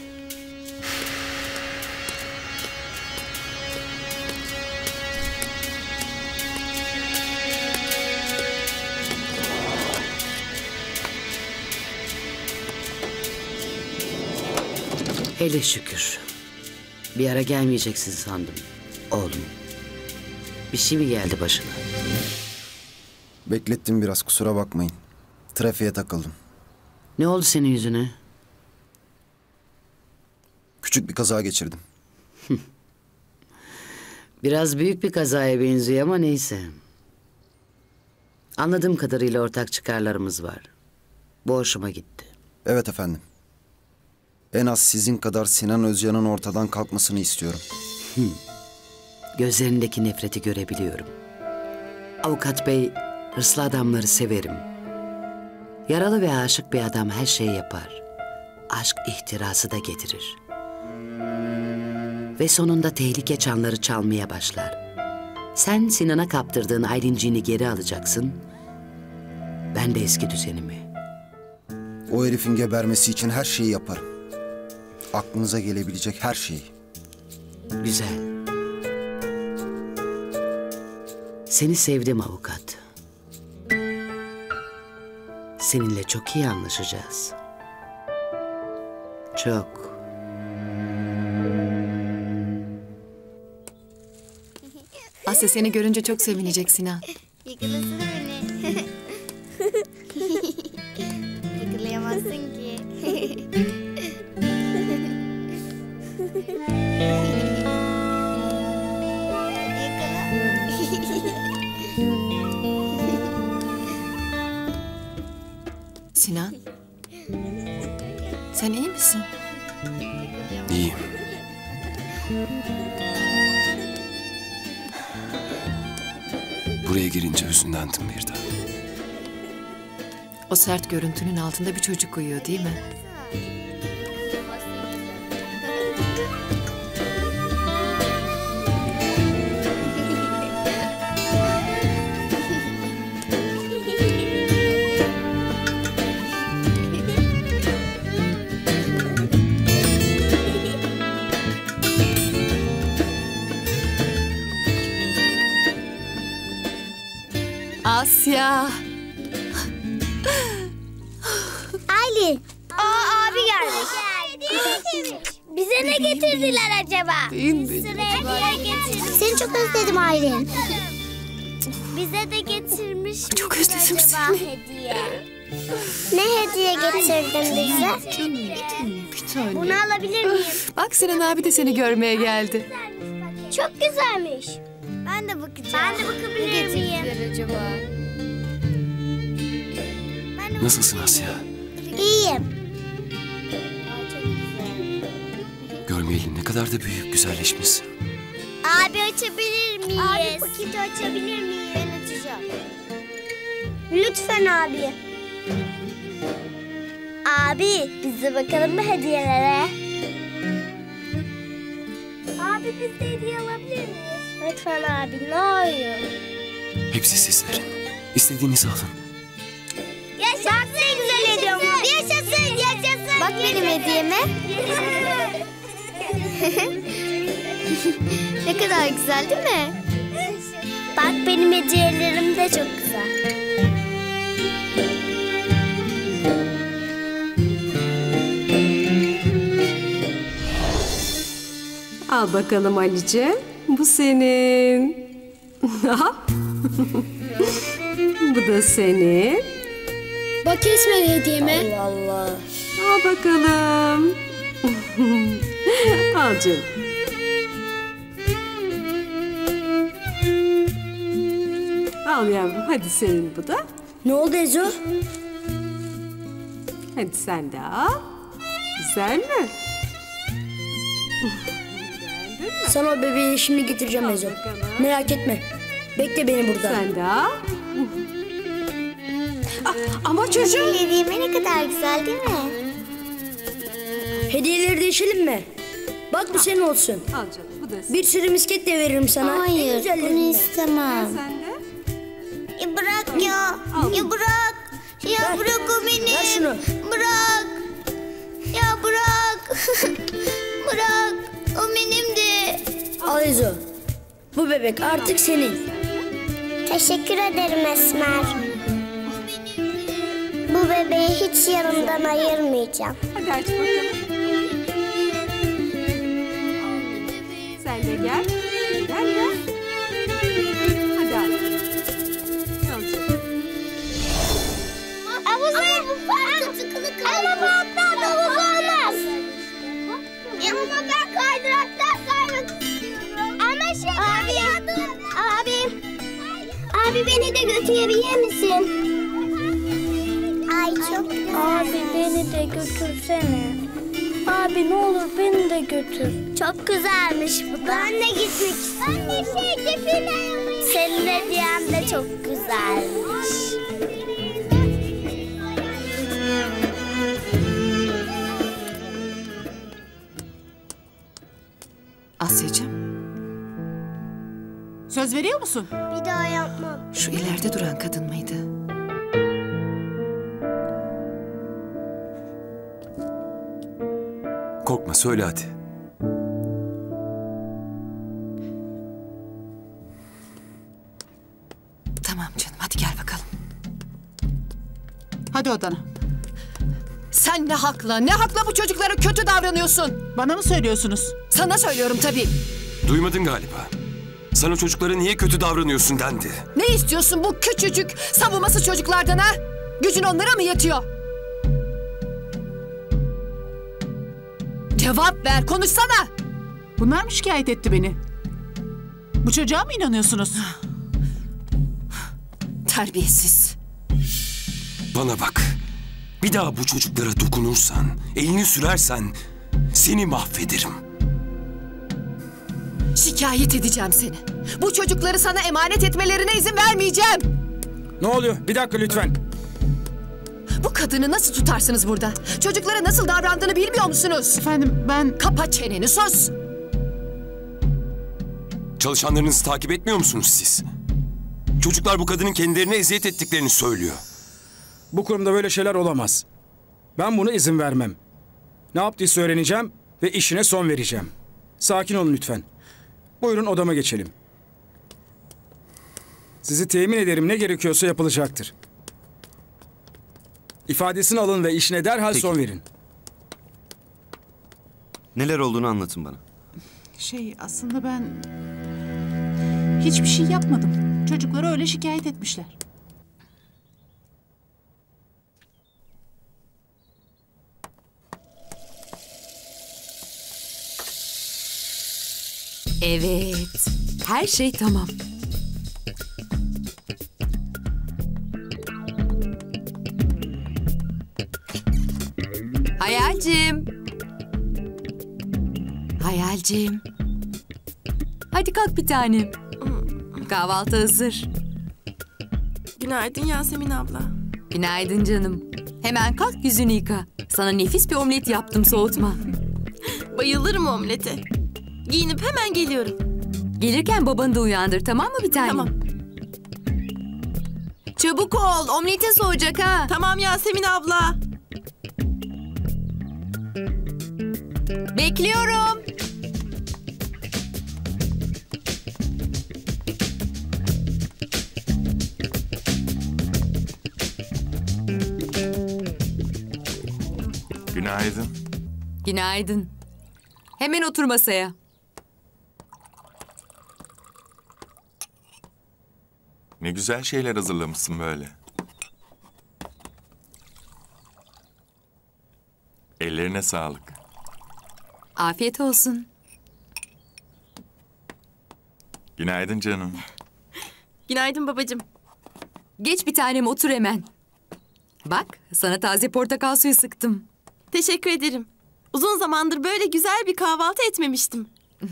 Hele şükür. Bir ara gelmeyeceksin sandım. Oğlum. Bir şey mi geldi başına? Beklettim biraz, kusura bakmayın. Trafiğe takıldım. Ne oldu senin yüzüne? Küçük bir kaza geçirdim. Biraz büyük bir kazaya benziyor ama neyse. Anladığım kadarıyla ortak çıkarlarımız var. Bu hoşuma gitti. Evet efendim. En az sizin kadar Sinan Özcan'ın ortadan kalkmasını istiyorum. Gözlerindeki nefreti görebiliyorum. Avukat bey, hırslı adamları severim. Yaralı ve aşık bir adam her şeyi yapar. Aşk ihtirası da getirir. Ve sonunda tehlike çanları çalmaya başlar. Sen Sinan'a kaptırdığın Aylinciğini geri alacaksın. Ben de eski düzenimi. O herifin gebermesi için her şeyi yaparım. Aklınıza gelebilecek her şeyi. Güzel. Seni sevdim avukat. Seninle çok iyi anlaşacağız. Çok. Asya seni görünce çok sevinecek Sinan. Yakalasana beni. Yakalayamazsın ki. iyi misin? İyiyim. Buraya girince hüzünlendim birden. O sert görüntünün altında bir çocuk uyuyor değil mi? Asya. Aylin. Abi gelmiş. Bize ne getirdiler acaba? Sıraya getirdim. Seni çok özledim Aylin. Bize de getirmiş. Çok özledim acaba seni. hediye? Ne hediye getirdin bize? Bir tane. Bunu alabilir miyim? Bak Sinan abi de seni görmeye geldi. Çok güzelmiş. Ben de bakacağım. Ben de bakabilir miyim? Acaba? Nasılsın Asya? İyiyim. Görmeyeli ne kadar da büyüyüp güzelleşmişsin. Abi açabilir miyiz? Abi paketi açabilir miyim? Ben açacağım. Lütfen abi. Abi bize bakalım mı hediyelere? Abi biz de hediye alabilir miyiz? Lütfen abi ne olur. Hepsi sizlerin. İstediğinizi alın. Yaşasın güzel hediyem. Yaşasın yaşasın. Bak benim hediyeme. Ne kadar güzel değil mi? Bak benim hediyelerim de çok güzel. Al bakalım Alice. Bu senin. Bu da senin. Bak Esmer hediyeme. Allah Allah. Al bakalım. Al canım. Al yavrum. Hadi senin bu da. Ne oldu Ezo? Hadi sen de al. Güzel mi? Sana o bebeği şimdi getireceğim Ezo. Merak etme. Bekle beni burada. Sen de al. Ama çocuğum. Hediyeme ne kadar güzel değil mi? Hediyeleri değişelim mi? Bak bu senin olsun. Al canım bu da senin. Bir sürü misket de veririm sana. Hayır bunu istemem. Sen de. Ya bırak ya. Ya bırak. Ya bırak o beni. Ver şunu. Bırak. Ya bırak. Bırak. O benimdi. Al Ezo. Bu bebek artık senin. Teşekkür ederim Esmer. Bu bebeği hiç yanımdan ayırmayacağım. Hadi aç bakalım. Sen de gel. Gel gel. Hadi al. Al canım. Ama bu farklı tıkılı kalıyor. Ama bu atlar da olmaz. Ama ben kaydıraktan kaymak istiyorum. Ama abi yardım. Abi beni de götürebilir misin? Ay çok güzel. Abi beni de götürsene. Abi ne olur beni de götür. Çok güzelmiş bu da. Ben de gitmek istiyorum. Senin hediyen de çok güzelmiş. Asya'cığım, Söz veriyor musun? Bir daha yapmam. şu ileride duran kadın mıydı? Korkma söyle hadi. Tamam canım, hadi gel bakalım. Hadi odana. Sen ne hakla bu çocuklara kötü davranıyorsun? Bana mı söylüyorsunuz? Sana söylüyorum tabii. Duymadın galiba. Sana çocuklara niye kötü davranıyorsun dendi. Ne istiyorsun bu küçücük, savunmasız çocuklardan ha? Gücün onlara mı yetiyor? Cevap ver, konuşsana. Bunlar mı şikayet etti beni? Bu çocuğa mı inanıyorsunuz? Terbiyesiz. Bana bak. Bir daha bu çocuklara dokunursan, elini sürersen seni mahvederim. Şikayet edeceğim seni. Bu çocukları sana emanet etmelerine izin vermeyeceğim. Ne oluyor? Bir dakika lütfen. Bu kadını nasıl tutarsınız burada? Çocuklara nasıl davrandığını bilmiyor musunuz? Efendim ben... Kapa çeneni, sus! Çalışanlarınızı takip etmiyor musunuz siz? Çocuklar bu kadının kendilerine eziyet ettiklerini söylüyor. Bu kurumda böyle şeyler olamaz. Ben buna izin vermem. Ne yaptıysa öğreneceğim ve işine son vereceğim. Sakin olun lütfen. Buyurun odama geçelim. Sizi temin ederim, ne gerekiyorsa yapılacaktır. İfadesini alın ve işine derhal son verin. Neler olduğunu anlatın bana. Aslında ben... hiçbir şey yapmadım. Çocukları öyle şikayet etmişler. Evet, her şey tamam. Hayalcim. Hayalcim. Hadi kalk bir tanem. Kahvaltı hazır. Günaydın Yasemin abla. Günaydın canım. Hemen kalk, yüzünü yıka. Sana nefis bir omlet yaptım, soğutma. Bayılırım omlete. Giyinip hemen geliyorum. Gelirken babanı da uyandır, tamam mı bir tanem? Tamam. Çabuk ol, omletin soğuyacak ha. Tamam Yasemin abla. Bekliyorum. Günaydın. Günaydın. Hemen otur masaya. Ne güzel şeyler hazırlamışsın böyle. Ellerine sağlık. Afiyet olsun. Günaydın canım. Günaydın babacığım. Geç bir tanem, otur hemen. Bak, sana taze portakal suyu sıktım. Teşekkür ederim. Uzun zamandır böyle güzel bir kahvaltı etmemiştim.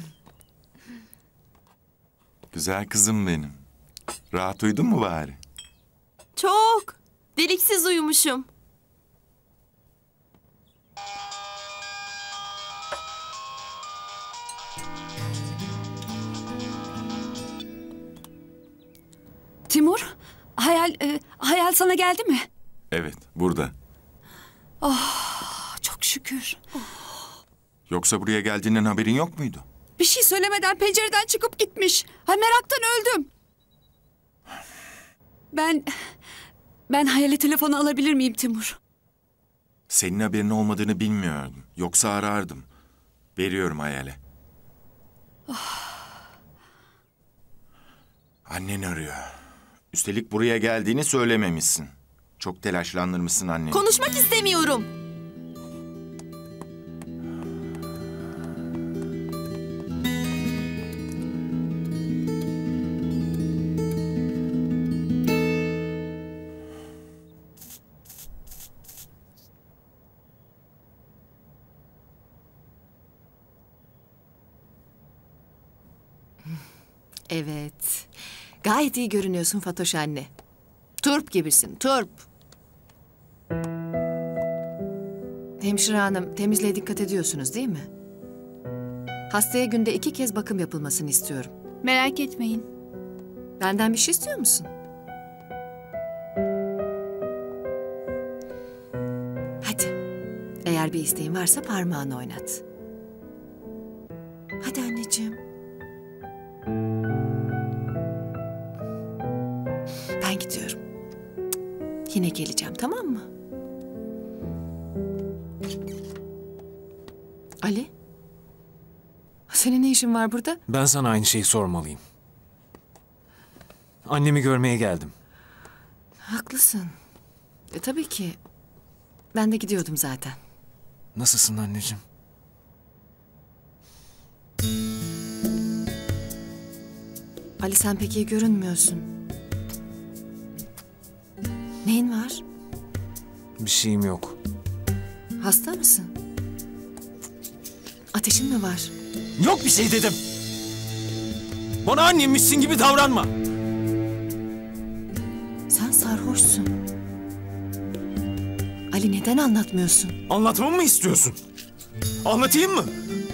Güzel kızım benim. Rahat uyudun mu bari? Çok. Deliksiz uyumuşum. Timur, Hayal sana geldi mi? Evet, burada. Oh, çok şükür. Yoksa buraya geldiğinden haberin yok muydu? Bir şey söylemeden pencereden çıkıp gitmiş. Meraktan öldüm. Ben Hayal'e telefonu alabilir miyim Timur? Senin haberin olmadığını bilmiyordum. Yoksa arardım. Veriyorum Hayal'e. Annen arıyor. Üstelik buraya geldiğini söylememişsin. Çok telaşlandırmışsın anneni. Konuşmak istemiyorum. Evet. Gayet iyi görünüyorsun Fatoş anne. Turp gibisin, turp. Hemşire hanım, temizliğe dikkat ediyorsunuz değil mi? Hastaya günde 2 kez bakım yapılmasını istiyorum. Merak etmeyin. Benden bir şey istiyor musun? Hadi. Eğer bir isteğin varsa parmağını oynat. Hadi anneciğim. Ben gidiyorum. Yine geleceğim, tamam mı? Ali? Senin ne işin var burada? Ben sana aynı şeyi sormalıyım. Annemi görmeye geldim. Haklısın. Tabii ki. Ben de gidiyordum zaten. Nasılsın anneciğim? Ali, sen pek iyi görünmüyorsun. Neyin var? Bir şeyim yok. Hasta mısın? Ateşin mi var? Yok bir şey dedim. Bana annemmişsin gibi davranma. Sen sarhoşsun. Ali neden anlatmıyorsun? Anlatmamı mı istiyorsun? Anlatayım mı?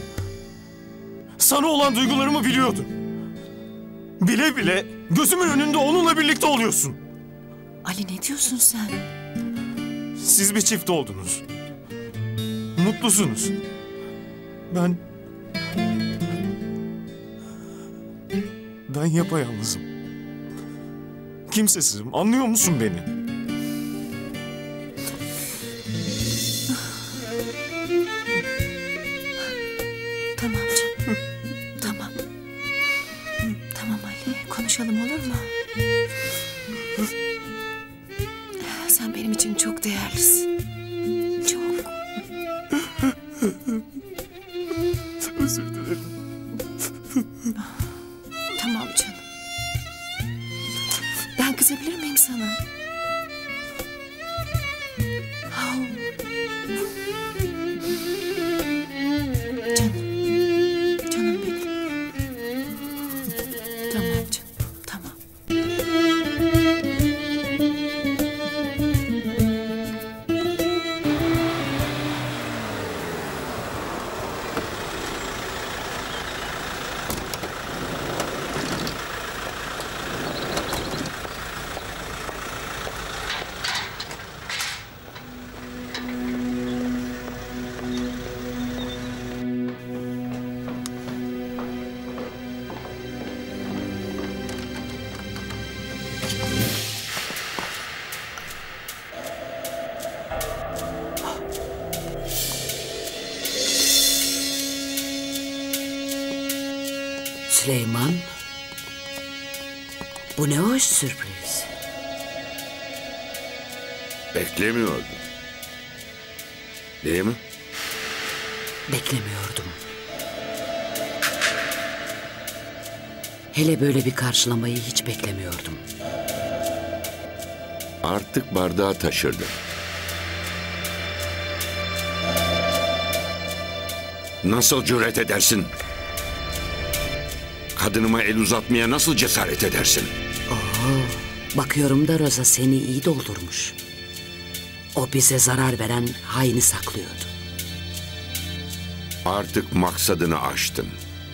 Sana olan duygularımı biliyordun. Bile bile gözümün önünde onunla birlikte oluyorsun. Ali ne diyorsun sen? Siz bir çift oldunuz. Mutlusunuz. Ben yapayalnızım. Kimsesizim. Anlıyor musun beni? Tamam canım. Tamam. Tamam Ali. Konuşalım olur mu? Sen benim için çok değerlisin. Çok. Özür dilerim. Tamam canım. Ben kızabilir miyim sana? Oh. Canım. Canım benim. Tamam canım. Tamam. Süleyman, bu ne hoş sürpriz. Beklemiyordum. Değil mi? Beklemiyordum. Hele böyle bir karşılamayı hiç beklemiyordum. Artık bardağı taşırdım. Nasıl cüret edersin? Kadınıma el uzatmaya nasıl cesaret edersin? Bakıyorum da Roza seni iyi doldurmuş. O bize zarar veren haini saklıyordu. Artık maksadını aştın.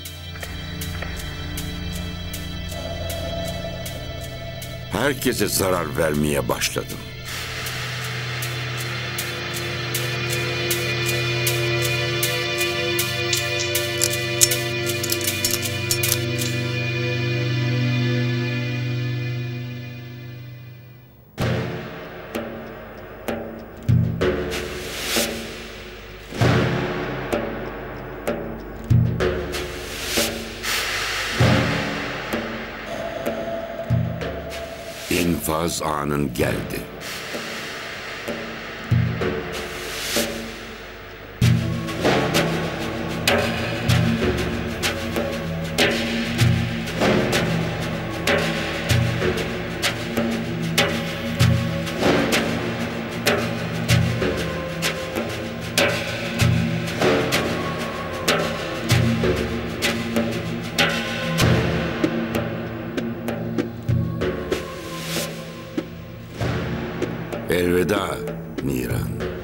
Herkese zarar vermeye başladım. İnfaz anın geldi. Elveda Miran.